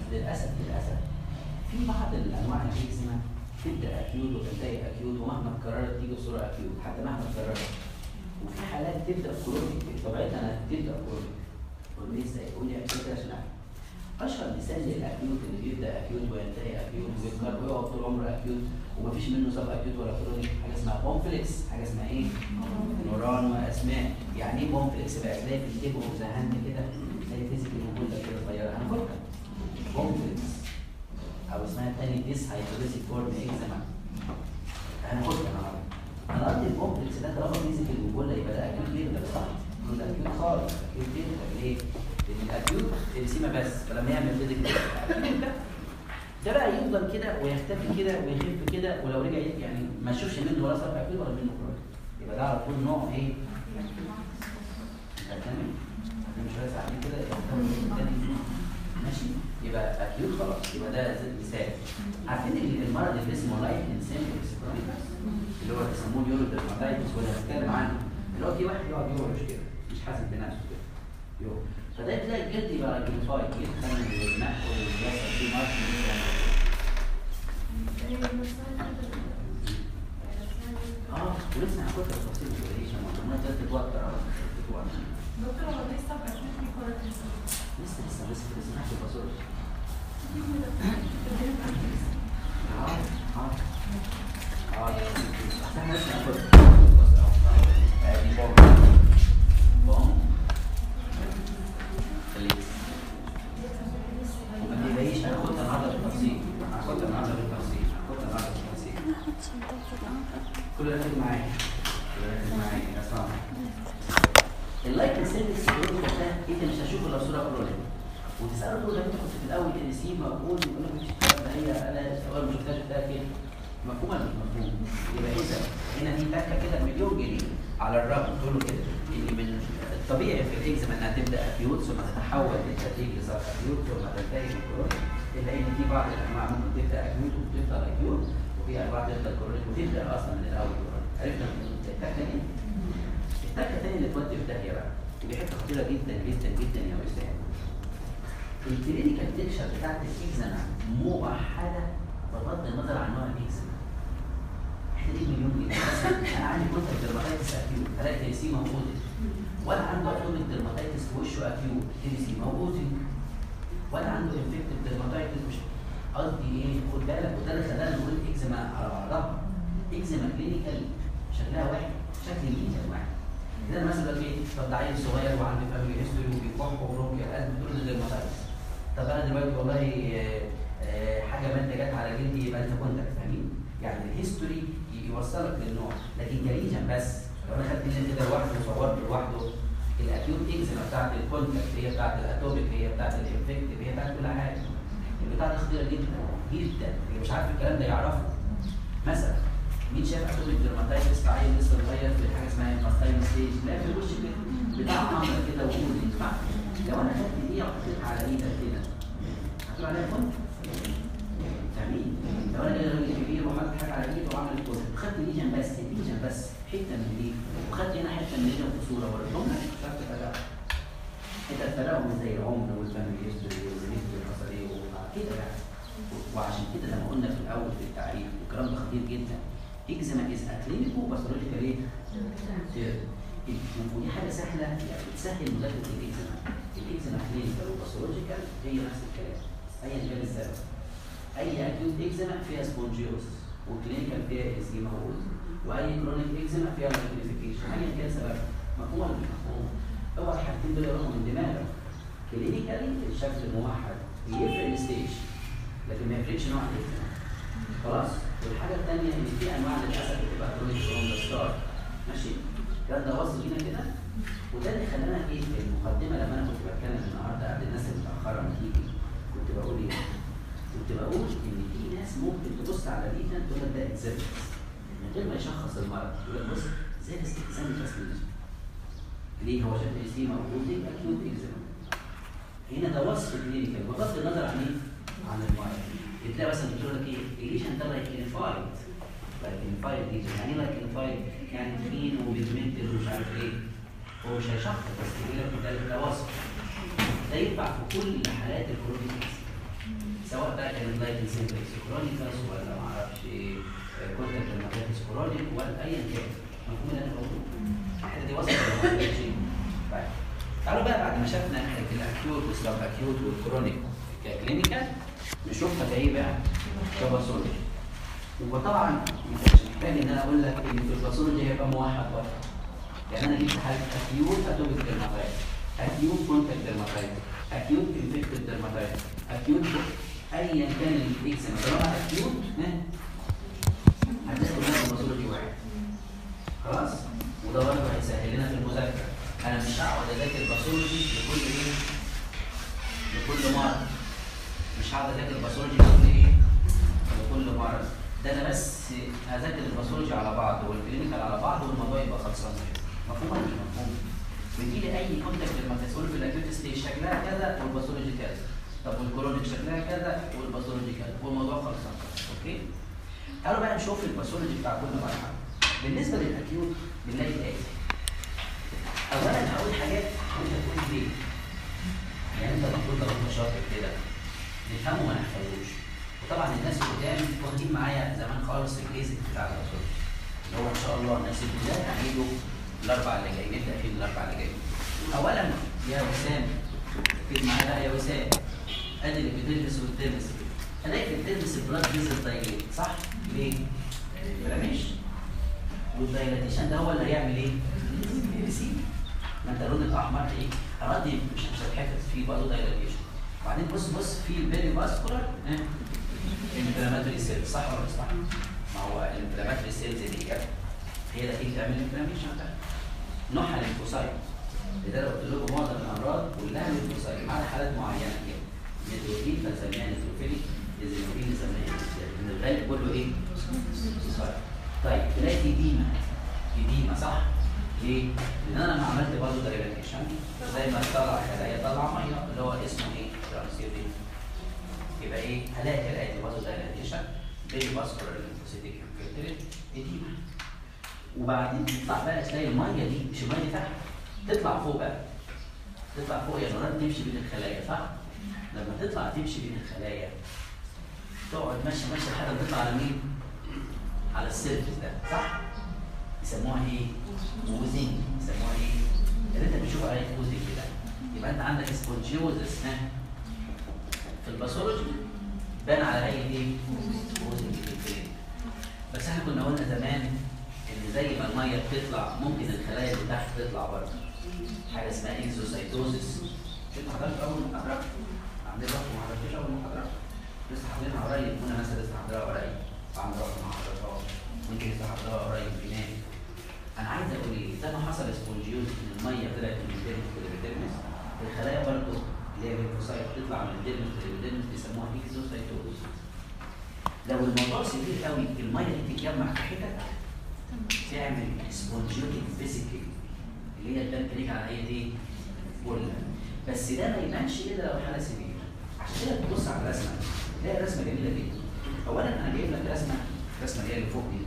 للاسف للاسف في بعض الانواع الاكزيما تبدا اكيوت وتنتهي اكيوت ومهما اتكررت تيجي بصوره اكيوت حتى مهما اتكررت. وفي حالات تبدا كرونيك بطبيعتها انها تبدا كرونيك. قول لي ازاي؟ قول لي كده عشان اعرف. اشهر مثال للاكيوت اللي بيبدا اكيوت وينتهي اكيوت ويتكرر ويقعد طول عمره اكيوت ومفيش منه سب اكيوت ولا كرونيك، حاجه اسمها بومفليكس، حاجه اسمها ايه؟ نوران واسماء. يعني ايه بومفليكس بقى؟ تلاقي في التيبو اوف ذا هاند كده تلاقي فيزيكال موجوده كده صغيره هناخدها. بومفليكس او اسمها الثاني ديس هايبريسيك فورم اكزيما هناخدها النهارده. انا قصدي البومفليكس ده طالما فيزيكال موجوده يبقى ده اكيوت ليه؟ ده صح؟ ده اكيوت خالص. اكيوت ليه؟ ليه؟ لان الاكيوت ارسيما بس فلما يعمل فيزيكال ده بقى يفضل كده ويختفي كده ويخف كده ولو رجع يعني ما تشوفش منه ولا صرف اكيوت ولا منه كرونيك يبقى ده على طول نوع ايه؟ تمام؟ مش عايز اعمل كده ماشي؟ يبقى اكيوت خلاص يبقى ده مثال. عارفين المرض اللي اسمه لايف انسيمبلكس اللي هو بيسموه اليورو ديرماتايتس ولا هنتكلم عنه اللي هو في واحد يقعد يورش كده مش حاسس بنفسه كده يورش فده تلاقي الجلد يبقى راجلفايد يتخن وينقل ويحصل فيه مارش اه ولسه هاخد التفاصيل الريليشن والهرمونات دي تتوتر او تتوتر. دكتور هو لسه بقى في كورتيزول لسه لسه لسه لسه نحكي الباسورد. اه اه اه احنا لسه هناخد ادي بوم بوم خليك وما تقلقيش هاخدها النهارده بالتفصيل هاخدها النهارده بالتفصيل هاخدها النهارده بالتفصيل كل ده ركز معايا كل ده ركز معايا يا صاحبي. اللايك سيلز ده انت مش هتشوف الا صوره كرونيك وتساله تقول له انت كنت في الاول ان سي مقبول يقول لك مش ده هي انا اول ما شفتها شفتها كده مفهوم ولا مش مفهوم؟ يبقى اذا هنا في تكه كده بمليون جنيه على الرغم تقول له كده ان من الطبيعي في الاكزيما انها تبدا اكيوت ثم تتحول للتدريج لصار اكيوت ثم تنتهي بالكرونيك الا ان في بعض الانواع ممكن تبدا اكيوت وتفضل اكيوت وفي انواع تبدا كرونيك وتبدا اصلا من الاول كرونيك. عرفنا التكه دي؟ التكه الثانيه اللي تودي في داهيه بقى ودي حته خطيره جدا جدا جدا يا وسام. الكلينيكال بيكشر بتاعت الاكزيما موحده بغض النظر عن نوع الاكزيما. احنا ليه مليون جنيه؟ انا عندي كنت ديرماتايتس اكيوت الاقي تي سي موجوده ولا عنده اتوميك ديرماتايتس في وشه اكيوت تي سي موجوده ولا عنده انفكتيف ديرماتايتس مش قصدي ايه؟ خد بالك وده اللي خلانا نقول اكزيما على بعضها. اكزيما كلينيكال شكلها واحد شكل ليجن واحد. اذا مثلا ايه؟ طب ده عيل صغير وعنده فاميلي هيستوري وبيكح وبرونكيا قلب بتقول له ديرماتايتس. طب انا دلوقتي والله آه آه حاجه ماده جت على جلدي يبقى انت كنت فاهمين؟ يعني الهيستوري يوصلك للنوع لكن كليجن بس لو انا خدت ليجن كده لوحده وصورته لوحده الاكيوت اكزيما بتاعت الكونتاكت هي بتاعت الاتوبيك هي بتاعت الانفكتيف هي بتاعت كل حاجه. البتاعه دي خطيره جدا جدا اللي مش عارف الكلام ده يعرفه. مثلا مين شاف اتوميك ديرماتايتس في عيل لسه صغير في حاجه اسمها انفاستاين ستيج لا في الوش كده بتاع عامله كده وقول ينفع لو انا خدت دي وحطيتها على ايدك كده هتقول عليها كنت فاهمين؟ لو انا جاي راجل كبير وحاطط حاجه على ايده وعمل كده وخدت ليجن بس ليجن بس حته من دي وخدت هنا حته من ليجن في صوره وريتهم لك مش عارف تفرقهم. انت تفرقهم زي العمر والفاميلي هيستوري والريسك الحصريه وكده يعني. وعشان كده لما قلنا في الاول في التعريف والكلام ده خطير جدا اكزيما از اكلينيكو باثولوجيكال ايه؟ ودي حاجه سهله يعني بتسهل مذاكره الاكزيما. الاكزيما كلينيكال وباثولوجيكال هي نفس الكلام ايا كان السبب. اي اكيوت اكزيما فيها سبونجيوس وكلينيكال فيها اسكيما هولز واي كرونيك اكزيما فيها ماجنيفيكيشن ايا كان سبب. مفهوم ولا مش مفهوم؟ اوعى الحاجتين دول يروحوا من دماغك. كلينيكالي الشكل الموحد يفرق الستيج لكن ما يفرقش نوع الاكزيما. خلاص؟ والحاجه الثانيه ان في انواع للاسف بتبقى كرونيك فروم ذا ستارت. ماشي؟ الكلام ده واصل لينا كده؟ وده اللي خلانا ايه في المقدمه لما انا كنت بتكلم النهارده قبل الناس اللي متاخره ما تيجي كنت بقول ايه؟ كنت بقول ان في ناس ممكن تبص على ليجن تقول لك ده اكزيما من غير ما يشخص المرض يقول لك بص زي الاستئذان الرسمي. ليه هو شاف اي سي موجود ليه اكيوت اكزيما. هنا ده وصف كلينيكال بغض النظر عن ايه؟ عن المرض. تلاقي مثلا بتقول لك ايه؟ الليجن ده لايكنفايد لايكنفايد ليجن يعني ايه لايكنفايد؟ يعني تخين وبيجمنتد ومش عارف ايه. هو مش هيشخص بس يقول لك ده ده وصف. ده ينفع في كل حالات الكرونيك سواء بقى كان لايتن سيمبلكس كرونيكاس ولا ما اعرفش كونتاكت ديرماتيتس كرونيك ولا ايا كان. مفهوم اللي انا بقوله؟ الحته دي وصلت ولا ما وصلتش؟ طيب تعالوا بقى بعد ما شفنا الاكيوت والسب اكيوت والكرونيك ككلينيكال نشوفها كايه بقى؟ كباثولوجي. وطبعا مش محتاج ان انا اقول لك ان في الباثولوجي هيبقى موحد برضه. يعني انا جبت حاجه اكيوت اتوبيك ديرماتايتس، اكيوت كونتاكت ديرماتايتس، اكيوت انفكتد ديرماتايتس، اكيوت ايا كان الاكزيما طالما اكيوت هتاخد منها الباثولوجي واحد. خلاص؟ وده برضه هيسهل لنا في المذاكره. انا مش هقعد اذاكر باثولوجي لكل ايه؟ لكل مرض. مش هقعد اذاكر باثولوجي لكل ايه؟ لكل مرض. ده انا بس هذاكر الباثولوجي على بعض والكلينيكال على بعض والموضوع يبقى خلصان كده. مفهوم ولا مش مفهوم؟ ويجي لي اي كونتاكت لما تقول في الاكيوت ستيج شكلها كذا والباثولوجي كذا. طب والكرونيك شكلها كذا والباثولوجي كذا والموضوع خلصان. اوكي؟ تعالوا بقى نشوف الباثولوجي بتاع كل مرحله. بالنسبه للاكيوت بنلاقي الاتي. اولا هقول حاجات انت تقول ليه؟ يعني انت المفروض لو انت شاطر كده نفهمه وما نحفظوش. وطبعا الناس اللي قدام واخدين معايا زمان خالص البيزك بتاع الباثولوجي اللي هو ان شاء الله الناس كلها هنعيده الاربع اللي جايين، نبدا فيه الاربع اللي جايين. اولا يا وسام اكتب معايا بقى يا وسام، ادي اللي بتلبس والتلبس الاقي بتلبس البلاد فيزل دايليت صح؟ ليه؟ بلاش والدايلاتيشن ده هو اللي هيعمل ايه؟ يسيب. ما انت اللون الاحمر ايه؟ اراضي مش مش هتحفظ فيه برضه دايلاتيشن. وبعدين بص بص في البيري فاسكولار انفلاماتوري سيلز صح ولا مش صح؟ ما هو الانفلاماتوري سيلز دي هي اللي هتيجي تعمل انفلاميشن بتاعها. نوعها ليمفوسايت. ده لو قلت لكم معظم الامراض كلها ليمفوسايت ما عدا حالات معينه كده. نيتروفيل فنسميها نيتروفيليك، ايزينوفيل نسميها من الغالب كله ايه؟ ليمفوسايت. طيب تلاقي ديما ديما صح؟ ليه؟ لان انا لما عملت برضه دايلاتيشن زي ما طلع خلايا طلع ميه اللي هو اسمه ايه؟ ترانسيوتين. يبقى ايه؟ هلاقي الاتي برضه دايلاتيشن بيري فاسكولار ليمفوسيتيك انفلتريت اديما. وبعدين تطلع بقى تلاقي الميه دي مش الميه دي تحت تطلع فوق بقى. تطلع فوق يا نوران تمشي بين الخلايا صح؟ لما تطلع تمشي بين الخلايا تقعد ماشيه ماشيه لحد ما تطلع على مين؟ على السيرفس ده صح؟ يسموها ايه؟ ووزنج. يسموها ايه؟ اللي انت بتشوف عليه ووزنج كده. يبقى انت عندك سبونجيوزس ها في الباثولوجي بان على هيئه ايه؟ ووزنج في الكلينيك. بس احنا كنا قلنا زمان ان زي ما الميه بتطلع ممكن الخلايا اللي تحت تطلع برضه. حاجه اسمها اكزوسايتوزس. انت حضرتك اول محاضره؟ عندنا رقم ما حضرتش اول محاضره؟ لسه حاضرينها قريب، وانا مثلا لسه حاضرها قريب. وعند رقم ما حضرتهاش. ممكن لسه حضرها قريب هناك. انا عايز اقول ايه؟ زي ما حصل سبونجيوز ان الميه طلعت من الديرمس للديرمس، الخلايا برضه اللي هي الليمفوسايت تطلع من الديرمس للديرمس بيسموها اكزوسايتوزس. لو الموضوع سيفير قوي الميه دي تتجمع في حتت تعمل سبونجيوتيك فيزيكال اللي هي تبان ليك على هيئه ايه؟ بولا. بس ده ما يبانش الا لو حاله سيفير. عشان كده تبص على الرسمه تلاقي الرسمه جميله جدا. اولا انا جايب لك رسمه الرسمه اللي هي اللي فوق دي.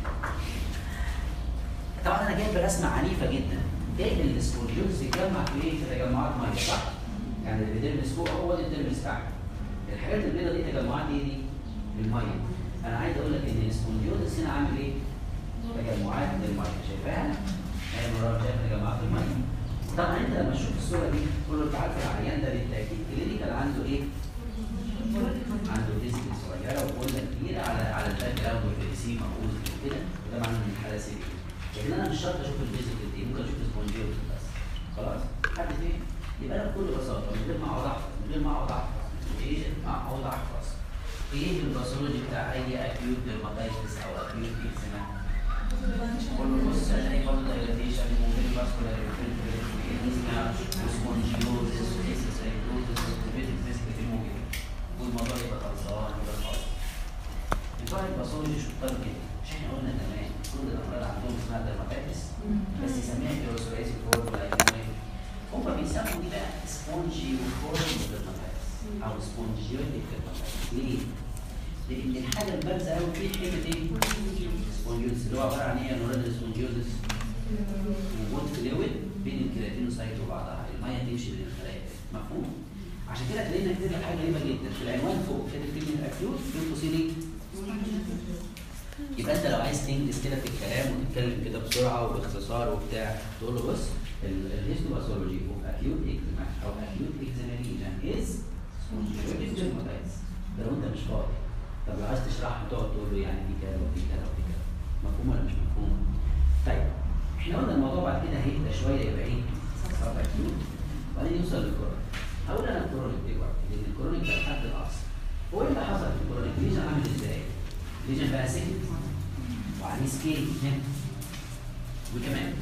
طبعا انا جايب رسمه عنيفه جدا. جايب السبونجيوز يتجمع في ايه؟ في تجمعات ميه صح؟ يعني الديرمس فوق هو ده الديرمس تحت. الحاجات البيضاء دي تجمعات ايه دي؟ الميه. انا عايز اقول لك ان السبونجيوز هنا عامل ايه؟ تجمعات الميه. شايفاها؟ هي مرات شايف تجمعات الميه. طبعا انت لما تشوف الصوره دي تقول له انت عارف العيان ده بالتاكيد كلينيكال عنده ايه؟ عنده ديسك صغيره وقلنا كبيره على على الباك جراوند والفيسيما وكده، وده معناه ان الحاله سيريس. لكن انا مش شرط اشوف الديسك دي، ممكن اشوف السبونجيوز بس. خلاص؟ حد فين؟ يبقى انا بكل بساطه من غير ما اقعد احفظ، من غير ما اقعد احفظ، ايه؟ اقعد احفظ. ايه الباثولوجي بتاع اي اكيوت ديرماتايتس او اكيوت اكزيما؟ قول له بص الاقي برضه دايلاتيشن وفيري فاسكولار وسبونجيوزس واكسسايتوزس وفيتيك فيسكتي موجود. والموضوع يبقى خلصان يبقى خالص. بتوع الباثولوجي شطار جدا. مش احنا قلنا زمان كل الامراض عندهم اسمها ديرماتايتس بس يسميها كيروسوريزي فورم ولايكوميك. هم بيسموا دي بقى سبونجي وفورم ديرماتايتس او سبونجيوتيك ديرماتايتس. ليه؟ لان الحاجه البارزه قوي في حته ايه؟ سبونجيوزس اللي هو عباره عن ايه؟ نورال سبونجيوزس وجود فلويد بين الكيراتينوسايت وبعضها، الميه تمشي بين الخلايا. مفهوم؟ عشان كده تلاقينا كاتب لك حاجه غريبه جدا في العنوان فوق كاتب كلمه اكيوت بين قوسين ايه؟ يبقى انت لو عايز تنجز كده في الكلام وتتكلم كده بسرعه وباختصار وبتاع تقول له بص الهيستوباثولوجي اوف اكيوت اكزيما او اكيوت اكزيما ليجن از سبونجيوتيك. ده لو انت مش فاضي. طب لو عايز تشرحها تقعد تقول له يعني في كذا وفي كذا وفي كذا. مفهوم ولا مش مفهوم؟ طيب احنا قلنا الموضوع بعد كده هيبدا شويه يبقى ايه؟ سب اكيوت وبعدين يوصل للكورونيك. هقول انا الكورونيك دلوقتي لان الكورونيك ده الحد الاقصى. هو ايه اللي حصل في الكورونيك؟ ليجن عامل ازاي؟ ليجن بقى سكت وعليه سكيل وكمان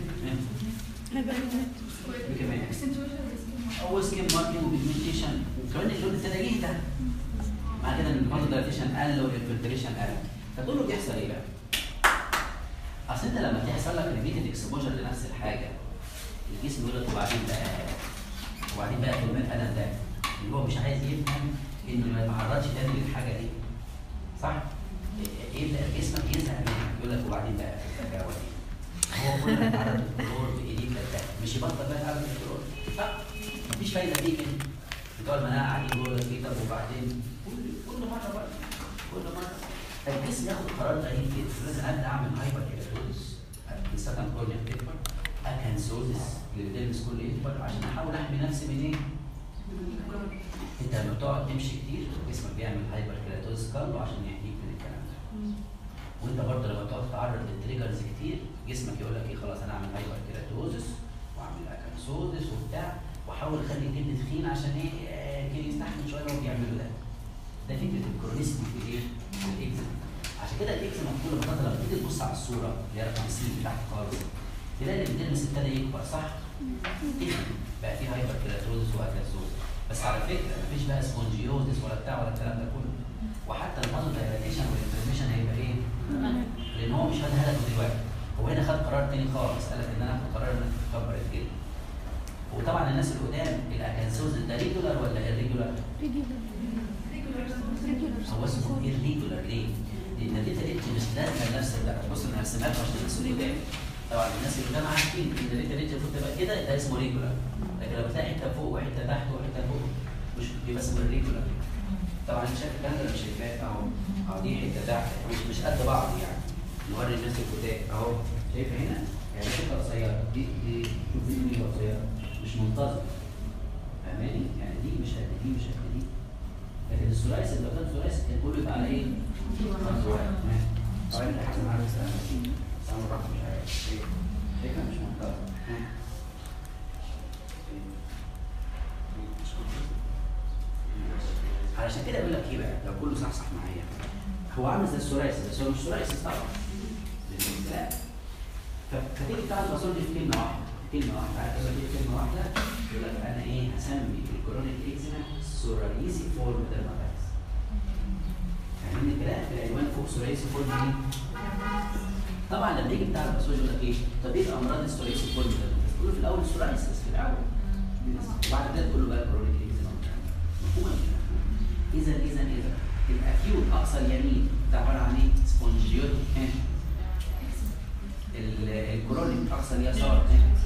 وكمان هو سكين ماركينج وبيجمنتيشن وكمان اللون ابتدى يهدى. مع كده ان الفازو دايليتيشن قل والانفلتريشن قل. فتقول له بيحصل ايه بقى؟ اصل انت لما تحصل لك ريبيتد اكسبوجر لنفس الحاجه الجسم يقول لك وبعدين بقى وبعدين بقى كلمات ادم ده اللي هو مش عايز يفهم انه ما يتعرضش تاني للحاجه دي. صح؟ يبدا جسمك يزهق منها يقول لك وبعدين بقى الحكاوه دي. هو كل ما يتعرض للكلور بايديه بتاعته مش يبطل بقى يتعرض للكلور. لا مفيش فايده فيه منه. بتوع المناعه قاعدين يقول لك ايه طب وبعدين كل مره بقى كل مره فالجسم ياخد قرار غريب كده لازم ابدا اعمل هايبر كيراتوزس السكند كورنيا تكبر اكنسوزس اللي بتلبس كل يكبر عشان احاول احمي نفسي من ايه؟ انت لما بتقعد تمشي كتير جسمك بيعمل هايبر كيراتوزس كاربو عشان يحميك من الكلام ده. وانت برضه لما تقعد تتعرض للتريجرز كتير جسمك يقول لك ايه خلاص انا اعمل هايبر كيراتوزس واعمل اكنسوزس وبتاع واحاول اخلي الجلد تخين عشان ايه كده يستحمل شويه وهو بيعمله ده. ده فكره الكرونيسيتي في ايه؟ في الاكزيما. عشان كده الاكزيما كل ما فتره لما تيجي تبص على الصوره اللي هي رقم سي اللي تحت خالص تلاقي الديرمس ابتدى يكبر صح؟ بقى فيه هايبر كيراتوزس واكنسوزس. بس على فكره مفيش بقى سبونجيوزس ولا بتاع ولا الكلام ده كله. وحتى الفازو دايليتيشن والانفلاميشن هيبقى ايه؟ لان هو مش هذا هدفه دلوقتي. هو هنا خد قرار تاني خالص قال لك ان انا اخد قرار ان انا اكبر الجلد. وطبعا الناس القدام الاكنسوزس ده ريجولار ولا irregular؟ هو اسمه irregular ليه؟ لان الريتا ريتش مش لازمه نفس ده. بص انا هرسمها لك عشان الناس اللي قدام. طبعا الناس اللي قدام عارفين ان الريتا ريتش المفروض تبقى كده ده اسمه ريجولار. لكن لما تلاقي حته فوق وحته تحت وحته فوق مش بيبقى اسمه الريجولار. طبعا انت شايف الكلام ده مش شايفاه اهو. اهو دي حته تحت مش مش قد بعض يعني. نوري الناس القدام اهو شايفه هنا؟ يعني حته قصيره دي دي شوف دي قصيره مش منتظمه. فاهماني؟ يعني دي مش قد دي مش قد دي. لكن الثلاثي لو كان ثلاثي كان كله يبقى على ايه؟ خط واحد. طبعا انت حاسس معاك سامع الرقم مش عارف ايه؟ فكره مش منتظمه. علشان كده بقول لك ايه بقى لو كله صح صح معايا هو عامل زي الثلاثي بس هو مش ثلاثي طبعا. لا فتيجي بتاع الباصول دي في كلمه واحده كلمه واحده عارف لما تيجي كلمه واحده يقول لك انا ايه هسمي الكورونيك اكزيما سوراليسي فورم ديرماتايتس. فاهمين الكلام؟ في العنوان فوق سوراليسي فورم دي طبعا لما يجي بتاع الباصول يقول لك ايه طب ايه امراض السوراليسي فورم ديرماتايتس؟ تقول في الاول سوراليسيس في الاول وبعد كده كله بقى كورونيك اكزيما. مفهوم ولا مش مفهوم؟ اذا اذا اذا الاكيوت اقصى اليمين ده عباره عن ايه؟ سبونجيوتيك. الكرونيك اقصى اليسار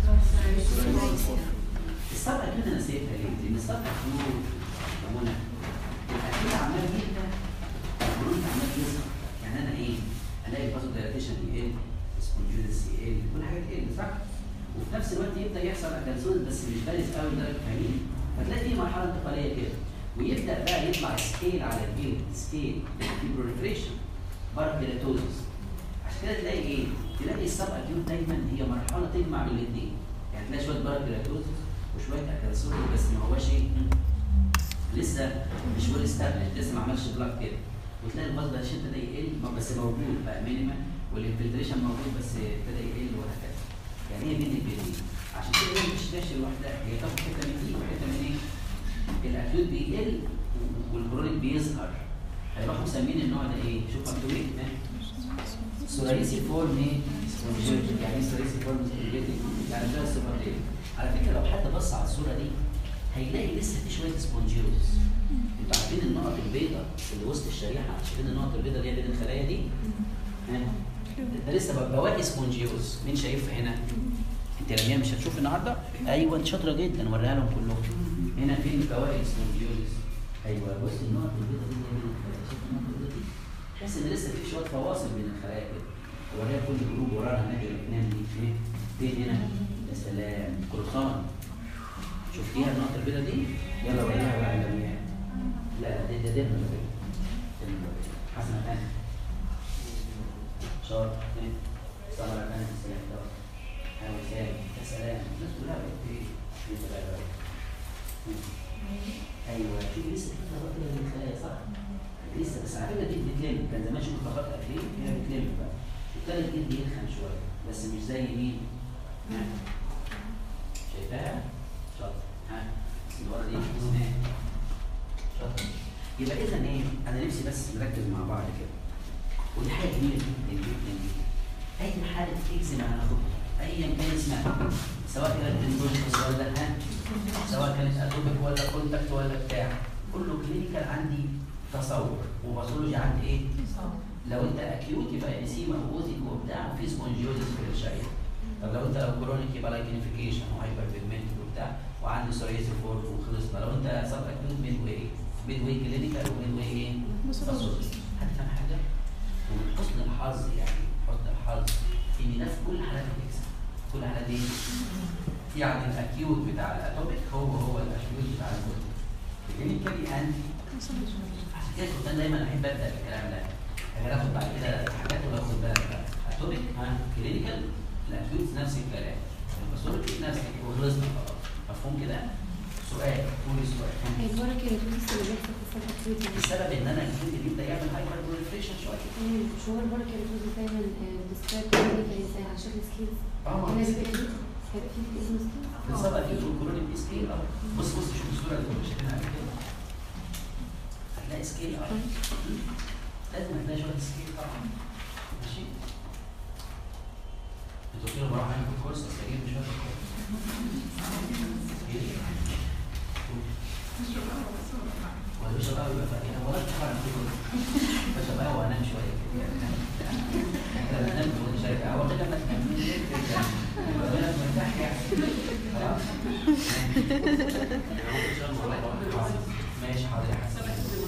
السب اكيد انا سايبها ليه؟ لان السب اكيد يا منى الاكيد عمال يهدى الكرونيك عمال يظهر. يعني انا ايه؟ الاقي الفازو دايليتيشن يقل سبونجيوتيس يقل كل حاجه تقل صح؟ وفي نفس الوقت يبدا يحصل اكنسوزس بس مش بارز قوي لدرجه فاهمين؟ فتلاقي في مرحله انتقاليه كده ويبدا بقى يطلع سكيل على الجلد سكيل في بروليفريشن باركيراتوزس. عشان كده تلاقي ايه؟ تلاقي السب اكيوت دايما هي مرحله تجمع بين الاثنين. يعني تلاقي شويه باركيراتوزس وشويه اكنسوزس بس ما هواش ايه؟ لسه مش ويل استابلش لسه ما عملش بلاك كده. وتلاقي الفازو دايليتيشن ابتدى يقل بس موجود بقى مينيمال والانفلتريشن موجود بس ابتدى يقل وهكذا. يعني هي بين البنين. عشان كده هي مش ماشيه لوحدها هي تاخد حته من دي وحته من ايه؟ الاكيوت بيقل والكرونيك بيظهر. هيروحوا مسمين النوع ده ايه؟ شوف مكتوب ايه؟ سوراليسي فورم ايه؟ يعني ايه سوراليسي فورم سبونجيوتيك؟ يعني ده الصفتين. على فكره لو حد بص على الصوره دي هيلاقي لسه في شويه سبونجيوتس. انتوا عارفين النقط البيضاء اللي وسط الشريحه؟ شايفين النقط البيضاء اللي هي بين الخلايا دي؟ ها؟ ده لسه بواقي سبونجيوز. مين شايفها هنا؟ انت لما مش هتشوف النهارده؟ ايوه انت شاطره جدا وريها لهم كلهم. هنا فين فوائد سبونجيوليس؟ ايوه بص النقط البيضاء دي شايف النقط البيضاء دي؟ تحس ان لسه في شويه فواصل بين الخلايا كده. وراها كل جروب وراها نادي الاثنين دي فين؟ فين هنا؟ يا سلام كروسان. شفتيها النقط البيضاء دي؟ يلا وريها بقى الجميع. لا ده ده ده حسنه ثانيه. شاطر اثنين. ثمره ثانيه سلاح ده. حاول ثاني. يا سلام الناس كلها بقت ايه؟ في ثلاثه. ايوه شوف لسه في خطوات كده من الخلايا صح؟ لسه بس على فكره دي بتتلم، كان زمان شوف الخطوات قد ايه هي بتلم بقى. ابتدت جلد يلخن شويه بس مش زي مين؟ ها؟ شايفاها؟ شاطر ها؟ بس اللي ورا دي اسمها شاطر. يبقى اذا ايه؟ انا نفسي بس نركز مع بعض كده. ودي حاجه كبيره جدا جدا جدا. اي حاله اكزيما هناخدها ايا كان اسمها سواء كانت بنتوجينس ولا ها سواء كانت اتوبيك ولا كونتاكت ولا بتاع كله كلينيكال عندي تصور وباثولوجي عندي ايه؟ لو انت اكيوت يبقى انسيما واوزيك وبتاع وفي سبونجيوزيس في الشعير. طب لو انت لو كرونيك يبقى لايكنيفيكيشن وهايبر بيجمنت وبتاع وعندي سورياسيس فورت وخلصنا. لو انت سب اكيوت ميد واي ميد واي كلينيكال وميد واي ايه؟ باثولوجي. هتفهم حاجه؟ ومن حسن الحظ يعني حسن الحظ ان ده في كل حالات الاكس كل حالات دي يعني الاكيوت بتاع الاتوبيك هو هو الاكيوت بتاع الكلينيكال. الكلينيكال يعني عشان كده كنت انا دايما احب ابدا بالكلام ده. انا هاخد بعد كده حاجات وباخد بالك اتوبيك ها كلينيكال الاكيوت نفس الكلام الباثولوجي نفس الكلام وخلصنا خلاص. مفهوم كده؟ سؤال قولي سؤال. الباركيراتوزيس اللي بيحصل في السبب السبب ان انا الجلد بيبدا يعمل هايبر بروليفريشن شويه. مش هو الباركيراتوزيس دايما ديسكرايب كلينيكال على شكل سكيلز. اه هنا بيبقى هيبقى فيه اسم سكيلز. السبب اكيد الكورونيك دي سكيل اه بص بص شوف الصوره اللي كنا شايفينها قبل كده. هتلاقي سكيل اه لازم هتلاقي شويه سكيل طبعا ماشي. انتوا كده بروح اعمل كورس استجيب شويه الكورس. ولا مش بقى يبقى فاكر ولا تفهم بس بقى وانام شويه كده انا بنام وانا شايف اول ما لما انا مرتاح يعني خلاص ماشي حاضر يا حسن.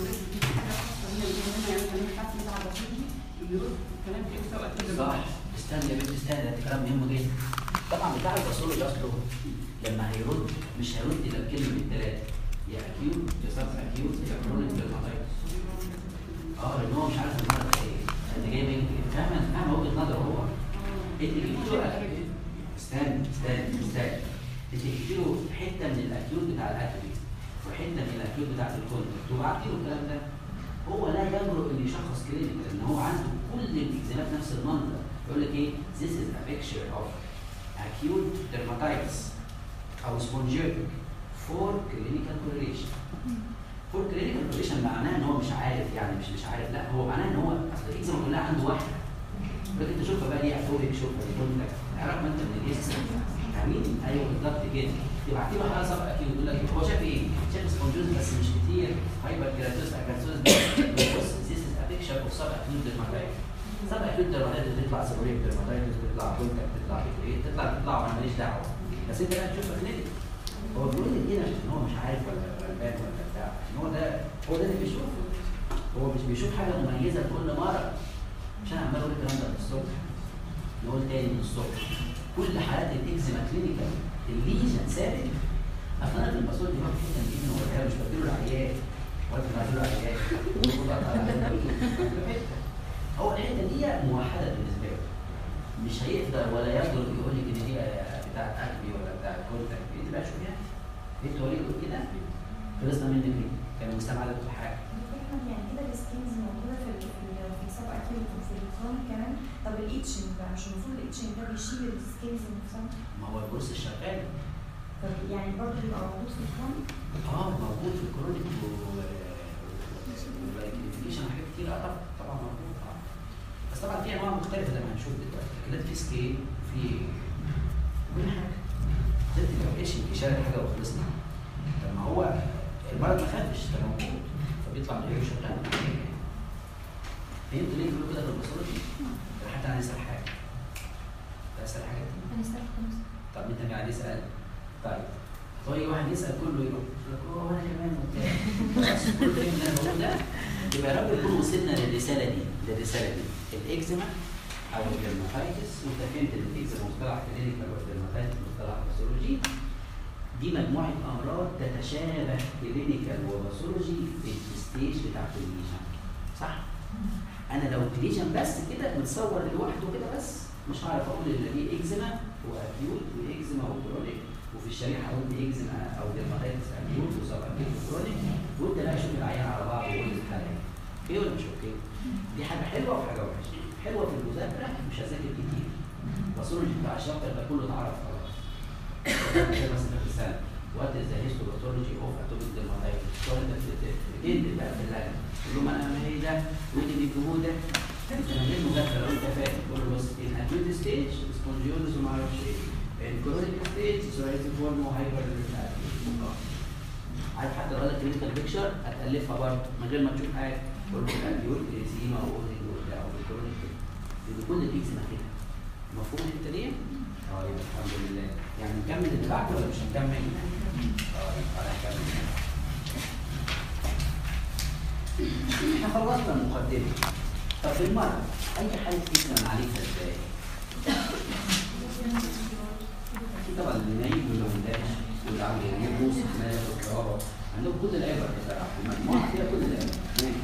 صح استنى يا بنت استنى ده كلام مهم جدا. طبعا بتاع الباثولوجي اصله لما هيرد مش هيرد الا بكلمه من الثلاثه يا اكيوت يا سب اكيوت يا كرونيك ديرماتايتس. اه لان هو مش عارف المرض ايه انت جاي منين فاهم فاهم وجهه نظره هو انت جبت له استنى استنى استنى انت جبت له حته من الاكيوت بتاع الاكيوت وحته من الاكيوت بتاع الكونتاكت وبعت له الكلام ده. هو لا يجرؤ ان يشخص كلينيكال لان هو عنده كل الاكزامات نفس المنظر. يقول لك ايه this is a picture of acute dermatitis او spongiortic for clinical correlation. for clinical correlation معناه ان هو مش عارف يعني مش مش عارف لا هو معناه ان هو اصل الاكزاما كلها عنده واحده. لكن انت شوفها بقى دي اتوبيك شوفها دي كونتاكت تعرف ما انت من الجسم فاهمين؟ ايوه بالظبط كده. تبعت له حاله سبق اكيد يقول لك هو شاف ايه؟ شاف سبونجوز بس مش كتير هايبر كيراتوس اكارتوس بص this is a picture of sub acute dermatitis. sub acute dermatitis بتطلع سيبوريك dermatitis بتطلع كونتاكت بتطلع ايه تطلع تطلع وانا ماليش دعوه. بس انت بقى تشوفها كلينيك. هو بيقول لك هنا عشان هو مش عارف ولا غلبان ولا بتاع عشان هو ده هو ده اللي بيشوفه. هو مش بيشوف حاجه مميزه كل مره. عشان عمال اقول الكلام ده الصبح نقول تاني من الصبح كل حالات الاكزيما كلينيكال الليجن ثابت. اصل انا في الباثولوجي ما في حته من ولا مش بديله العيان ولا بديله العيان هو الحته دي موحده بالنسبه له مش هيقدر ولا يقدر يقول لك ان دي بتاعت اكبي ولا بتاعت كونتاكت. انت بقى شوف يعني انت وليه تقول كده خلصنا منك ليه؟ كان مستمع لك في حاجه يعني كده السكيلز موجوده في في السب اكيد وفي الكرون كمان. طب الايتشنج بقى مش المفروض الايتشنج ده بيشيل السكيلز نفسها؟ ما هو البروس الشغال طب يعني برضه بيبقى موجود في الكرون؟ اه موجود في الكرونيك والكلينيكيشن حاجات كتير اه طبعا طبعا موجود اه بس طبعا في انواع مختلفه زي ما هنشوف دلوقتي. لكن في سكيل في كل حاجه زي لو ايش اشاره حاجه وخلصنا. طب ما هو المرض ما خافش ده موجود فبيطلع من غيره شغال. فهمتوا ليه بيقولوا كده في الباثولوجي؟ حتى انا هسال حاجه هسال حاجه هنسأل خمسة. طب انت قاعد يسال طيب طيب واحد يسال كله يروح هو انا كمان وبتاع خلاص كل اللي انا بقوله ده يبقى يا رب نكون وصلنا للرساله دي للرساله دي الاكزيما او الدرماتايتس. وانت فهمت ان الاكزيما مصطلح كلينيكال والدرماتايتس مصطلح باثولوجي. دي مجموعه امراض تتشابه كلينيكال وباثولوجي في الستيج بتاعت الليجن. صح؟ انا لو الليجن بس كده متصور لوحده كده بس مش هعرف اقول ان دي اكزيما واكيوت واكزيما وكرونيك، وفي الشريحه اقول دي اكزيما او ديرماتايتس اكيوت وسب اكيوت وكرونيك، وانت لا شوف العيان على بعض وقول لي الحاله اوكي ولا مش اوكي؟ دي حاجه حلوه وحاجه وحشه. حلوه في المذاكره مش هذاكر كتير. باثولوجي بتاع الشابتر ده كله اتعرف خلاص. مثلا في السنه وات از ذا هيستوباثولوجي اوف اتوبيك ديرماتايتس. تقعد انت تجدد بقى في اللجنه تقول لهم انا ما هي ده ودي بيجيبوه ده. انت من غير مذاكره لو انت فاهم تقول له بص ان اكيوت ستيج سبونجيوزس وما اعرفش ايه. ان كرونيك ستيج سورايتيك فورم وهايبر عارف حتى لو قال لك كلينيكال بيكشر هتالفها برضه من غير ما تشوف حاجه. تقول له الاكيوت ايزيما واوزينج وبتاع والكرونيك كده. يبقى كل الاكزيما كده. مفهوم الحته دي؟ اه يبقى الحمد لله. يعني نكمل اللي بعده ولا مش هنكمل؟ اه يبقى هنكمل. احنا خلصنا المقدمه. طب بالمره اي حاله اكزيما نعالجها ازاي؟ اكيد طبعا اللي نايم واللي ما نامش واللي عامل يبوس عمال ياخد كهرباء عندهم كل العبر بصراحه. المجموعه فيها كل العبر.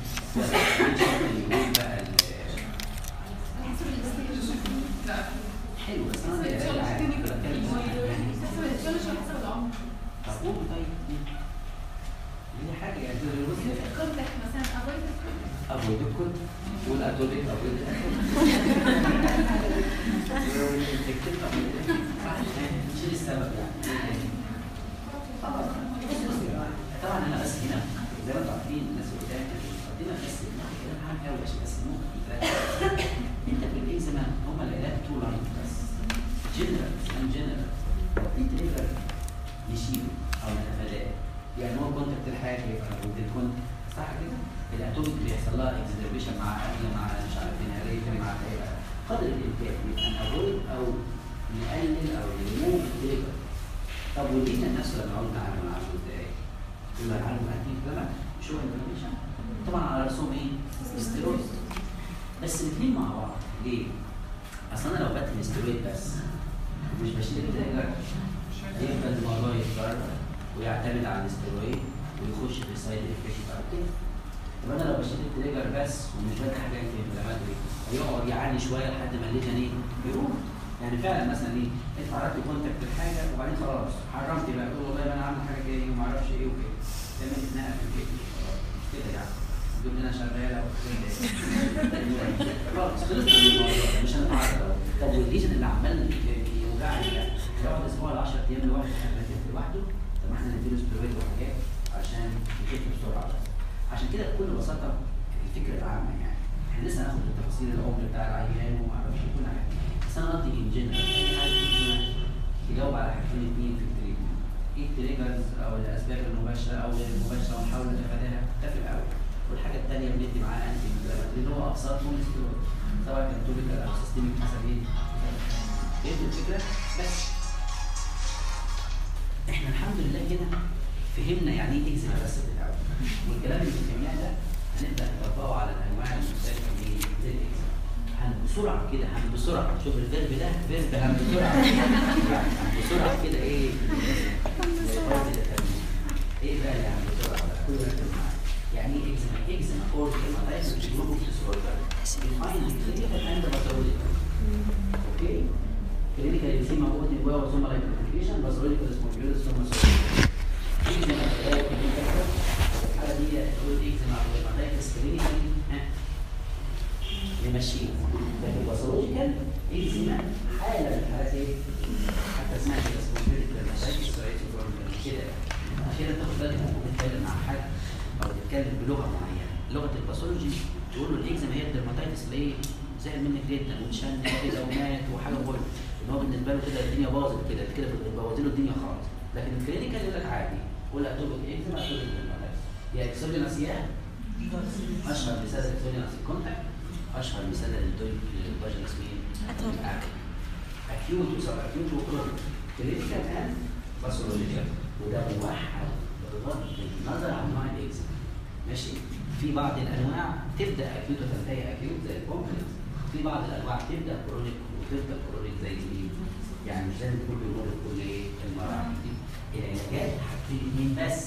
حلو بس انا بتكلم عادي بتكلم حسب الفيزيولوجي وحسب العمر. طب قول طيب دي حاجه يعني الكونتاكت مثلا افويد افويد الكونتاكت تقول اتوليك افويد شيل السبب يعني. طبعا انا بس هنا زي ما انتم عارفين الناس اللي قدام قدمنا بس كده معاك قوي عشان بس ممكن انت في الاكزيما هم العلاج تو لاين بس جنرال ان جنرال. في تريجر نشيله او نتفاداه. يعني هو كونتاكت الحاجه يبقى ممكن كونتاكت صح كده؟ الاتوميك بيحصل لها اكزربيشن مع اكل مع مش عارف انهاليتر مع هيبقى قدر الامكان يبقى نافويد او نقلل او نريموف التريجر. طب والليجن نفسه لما قلنا نتعامل معاه ازاي؟ يبقى نتعامل معاه كيف كده مش هو انفلاميشن طبعا على راسهم ايه؟ ستيرويد. بس الاثنين مع بعض ليه؟ اصل انا لو بدي ستيرويد بس مش بشيل التريجر يفضل الموضوع يتكرر ويعتمد على الاسترويد ويخش في السايد افكت بعد كده. طب انا لو بشيل التريجر بس ومش بدي حاجه انفلاماتوري هيقعد يعاني شويه لحد ما الليجن ايه؟ يروح. يعني فعلا مثلا ايه؟ انت عرفت كونتاكت الحاجه وبعدين خلاص حرمت بقى تقول والله انا عامل حاجه كده وما اعرفش ايه وكده. لما تتنقل في البيت خلاص كده يعني. تقول لي انا شغاله وكده. خلاص خلصنا من الموضوع مش هنتعرض. طب والليجن اللي عمال يوجعني ده يقعد اسبوع ل عشرة ايام لوحده لوحده. طب احنا نديله سترويد وحاجات عشان يخف بسرعه. عشان كده بكل بساطه الفكره العامه يعني احنا لسه هناخد التفاصيل العمر بتاع العيان وما اعرفش كل حاجه. بس انا قصدي ان جنرال اي حاجه يجاوب على حاجتين اثنين في التريتمنت. ايه التريجرز او الاسباب المباشره او غير المباشره ونحاول نتفاداها تفرق قوي. والحاجه الثانيه بندي معاه انتي انفلاماتوري اللي هو ابسطهم ستيرويد سواء كان توبيكال او سيستميك حسب ايه. فهمت الفكره؟ بس احنا الحمد لله كده فهمنا يعني ايه اكزيما بس في الاول. والكلام اللي فهمناه ده هنبدا نطبقه على الانواع المختلفه من الاكزيما. هن بسرعه كده هن بسرعه شوف الفيرب ده فيرب هن بسرعه هن بسرعه كده ايه ايه بقى اللي هن بسرعه بقى يعني ايه اكزيما؟ اكزيما اور ديرماتايتس جروب اوف ديس اوردر ديفايند كلينيكال اند باثولوجيكال. اوكي؟ كلينيكال اكزيما هو دي هو ثم لايكوفيكيشن باثولوجيكال سموكيولوس ثم سوبر. اكزيما الحاله دي تقول اكزيما او ديرماتايتس كلينيكالي ها نمشيه. لكن باثولوجيكال اكزيما حاله من الحالات ايه؟ حتى اسمها كده سموكيولوس كده. اخيرا تاخد بالك ممكن تتكلم مع حد او تتكلم بلغه معينه. لغه الباثولوجي تقول له الاكزيما هي الدرماتايتس اللي ايه؟ زعل منك جدا واتشنج كده ومات وحاجه مهمه. ان هو بالنسبه له كده الدنيا باظت كده كده بتبوظ له الدنيا خالص. لكن الكلينيكال يقول لك عادي قول اتوبيك اكزيما اتوبيك درماتايتس. يا اكسوجينس يا اشهر مثال الاكسوجينس الكونتاكت اشهر مثال للفاجينس مين؟ اكيوت وسب اكيوت وكرونيك. كلينيكال اند باثولوجيكال وده موحد بغض النظر عن نوع الاكزيما. ماشي؟ في بعض الانواع تبدا اكيوت وتنتهي اكيوت زي الكومبلكس، في بعض الانواع تبدا كرونيك وتبدا كرونيك زي دي. يعني مش لازم تكون بيمر كل ايه المراحل دي. العلاجات حاجتين اثنين بس.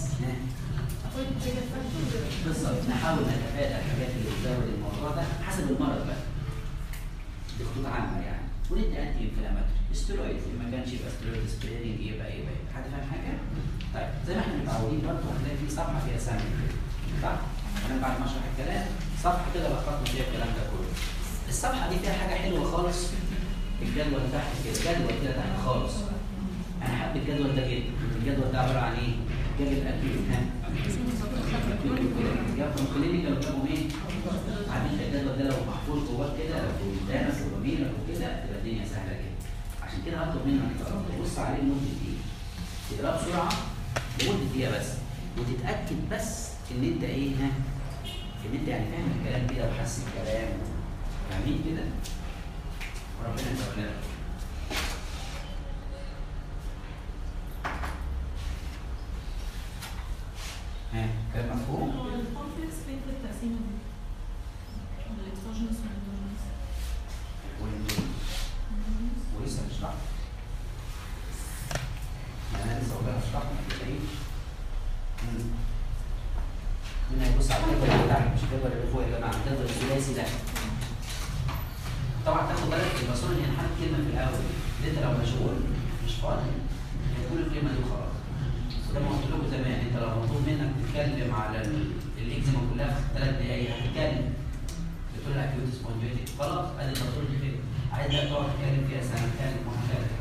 بالظبط، نحاول نتفادى الحاجات اللي بتزود الموضوع ده حسب المرض بقى. بخطوط عامه يعني. وندي انتي انفلاماتوري، ستيرويد ما كانش يبقى ستيرويد سبرينج يبقى يبقى حد فاهم حاجه؟ طيب زي ما احنا متعودين برضه هتلاقي في صفحه فيها سمع كده. صح؟ انا بعد ما اشرح الكلام صفحه كده لخبطنا فيها الكلام ده كله. الصفحه دي فيها حاجه حلوه خالص، الجدول تحت كده، جدول كده تحت خالص. انا حابب الجدول ده جدا. الجدول ده عباره عن ايه؟ جاب الاكيوت ها؟ جابهم كلينيكال وجابهم ايه؟ عارفين الجدول ده لو محفوظ جواك كده في قدامك وضميرك وكده تبقى الدنيا سهله جدا. عشان كده هطلب منك تبص عليه لمده دقيقه. تقراه بسرعه لمده دقيقه بس، وتتاكد بس ان انت ايه ها؟ ان انت يعني فاهم الكلام كده وحاسس الكلام فاهمين كده؟ وربنا يتولاك. ها كلام مفهوم؟ هو الكومبلكس فين في التقسيمه دي؟ الاكسوجينوس والاندوجينوس. ولسه هنشرح. يعني انا لسه قلت هشرح ما تلاقيش. مين هيبص على الجدول اللي تحت مش الجدول اللي فوق يا جماعه، الجدول الثلاثي ده. طبعا تاخد بالك الباسون هي حاطط كلمه في الاول، ان انت لو مشغول مش فاضي هتقول الكلمه دي وخلاص. وده ما قلت لكم زمان، انت لو مطلوب منك تتكلم على الاكزيما كلها في ثلاث دقايق هتتكلم. بتقول لك اكيوت سبونجيتك خلاص ادي الدكتور دي كده. عايز بقى تقعد تتكلم فيها سنه تتكلم وهكذا.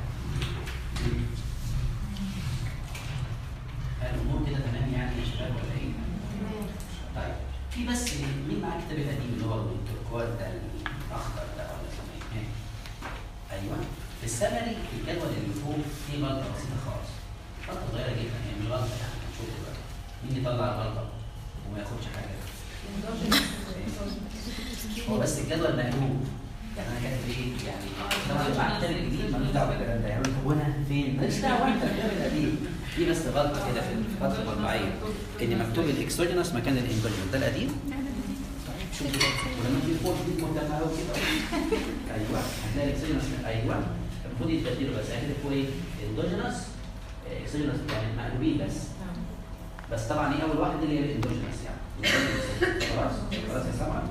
الامور كده تمام يعني يا شباب ولا ايه؟ طيب في بس مين معاه الكتاب القديم اللي هو التركواز ده الاخضر ده ولا اسمه ايه؟ ايوه في السمري الجدول اللي فوق فيه غلطه بسيطه خالص. غلطه صغيره جدا هي مش غلطه يعني هنشوف بقى مين يطلع الغلطه وما ياخدش حاجه. هو بس الجدول مقلوب يعني انا كاتب ايه؟ يعني طبعا مع الكتاب الجديد مالوش دعوه بالكلام ده يعني طب وانا فين؟ ماليش دعوه انت الكتاب القديم. في بس غلطه كده في الخط المطبعيه ان مكتوب الاكسوجينوس مكان الاندوجينوس ده القديم. شوف ولما تيجي فوق دي مهتمه قوي كده ايوه هتلاقي الاكسوجينوس ايوه المفروض يتبدلوا بس هكتب فوق ايه؟ اندوجينوس اكسوجينوس يعني مقلوبين بس. بس طبعا ايه اول واحده اللي هي الاندوجينوس يعني خلاص خلاص يا سمع.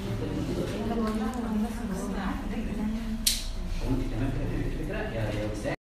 وانت تمام كده الفكره يا يا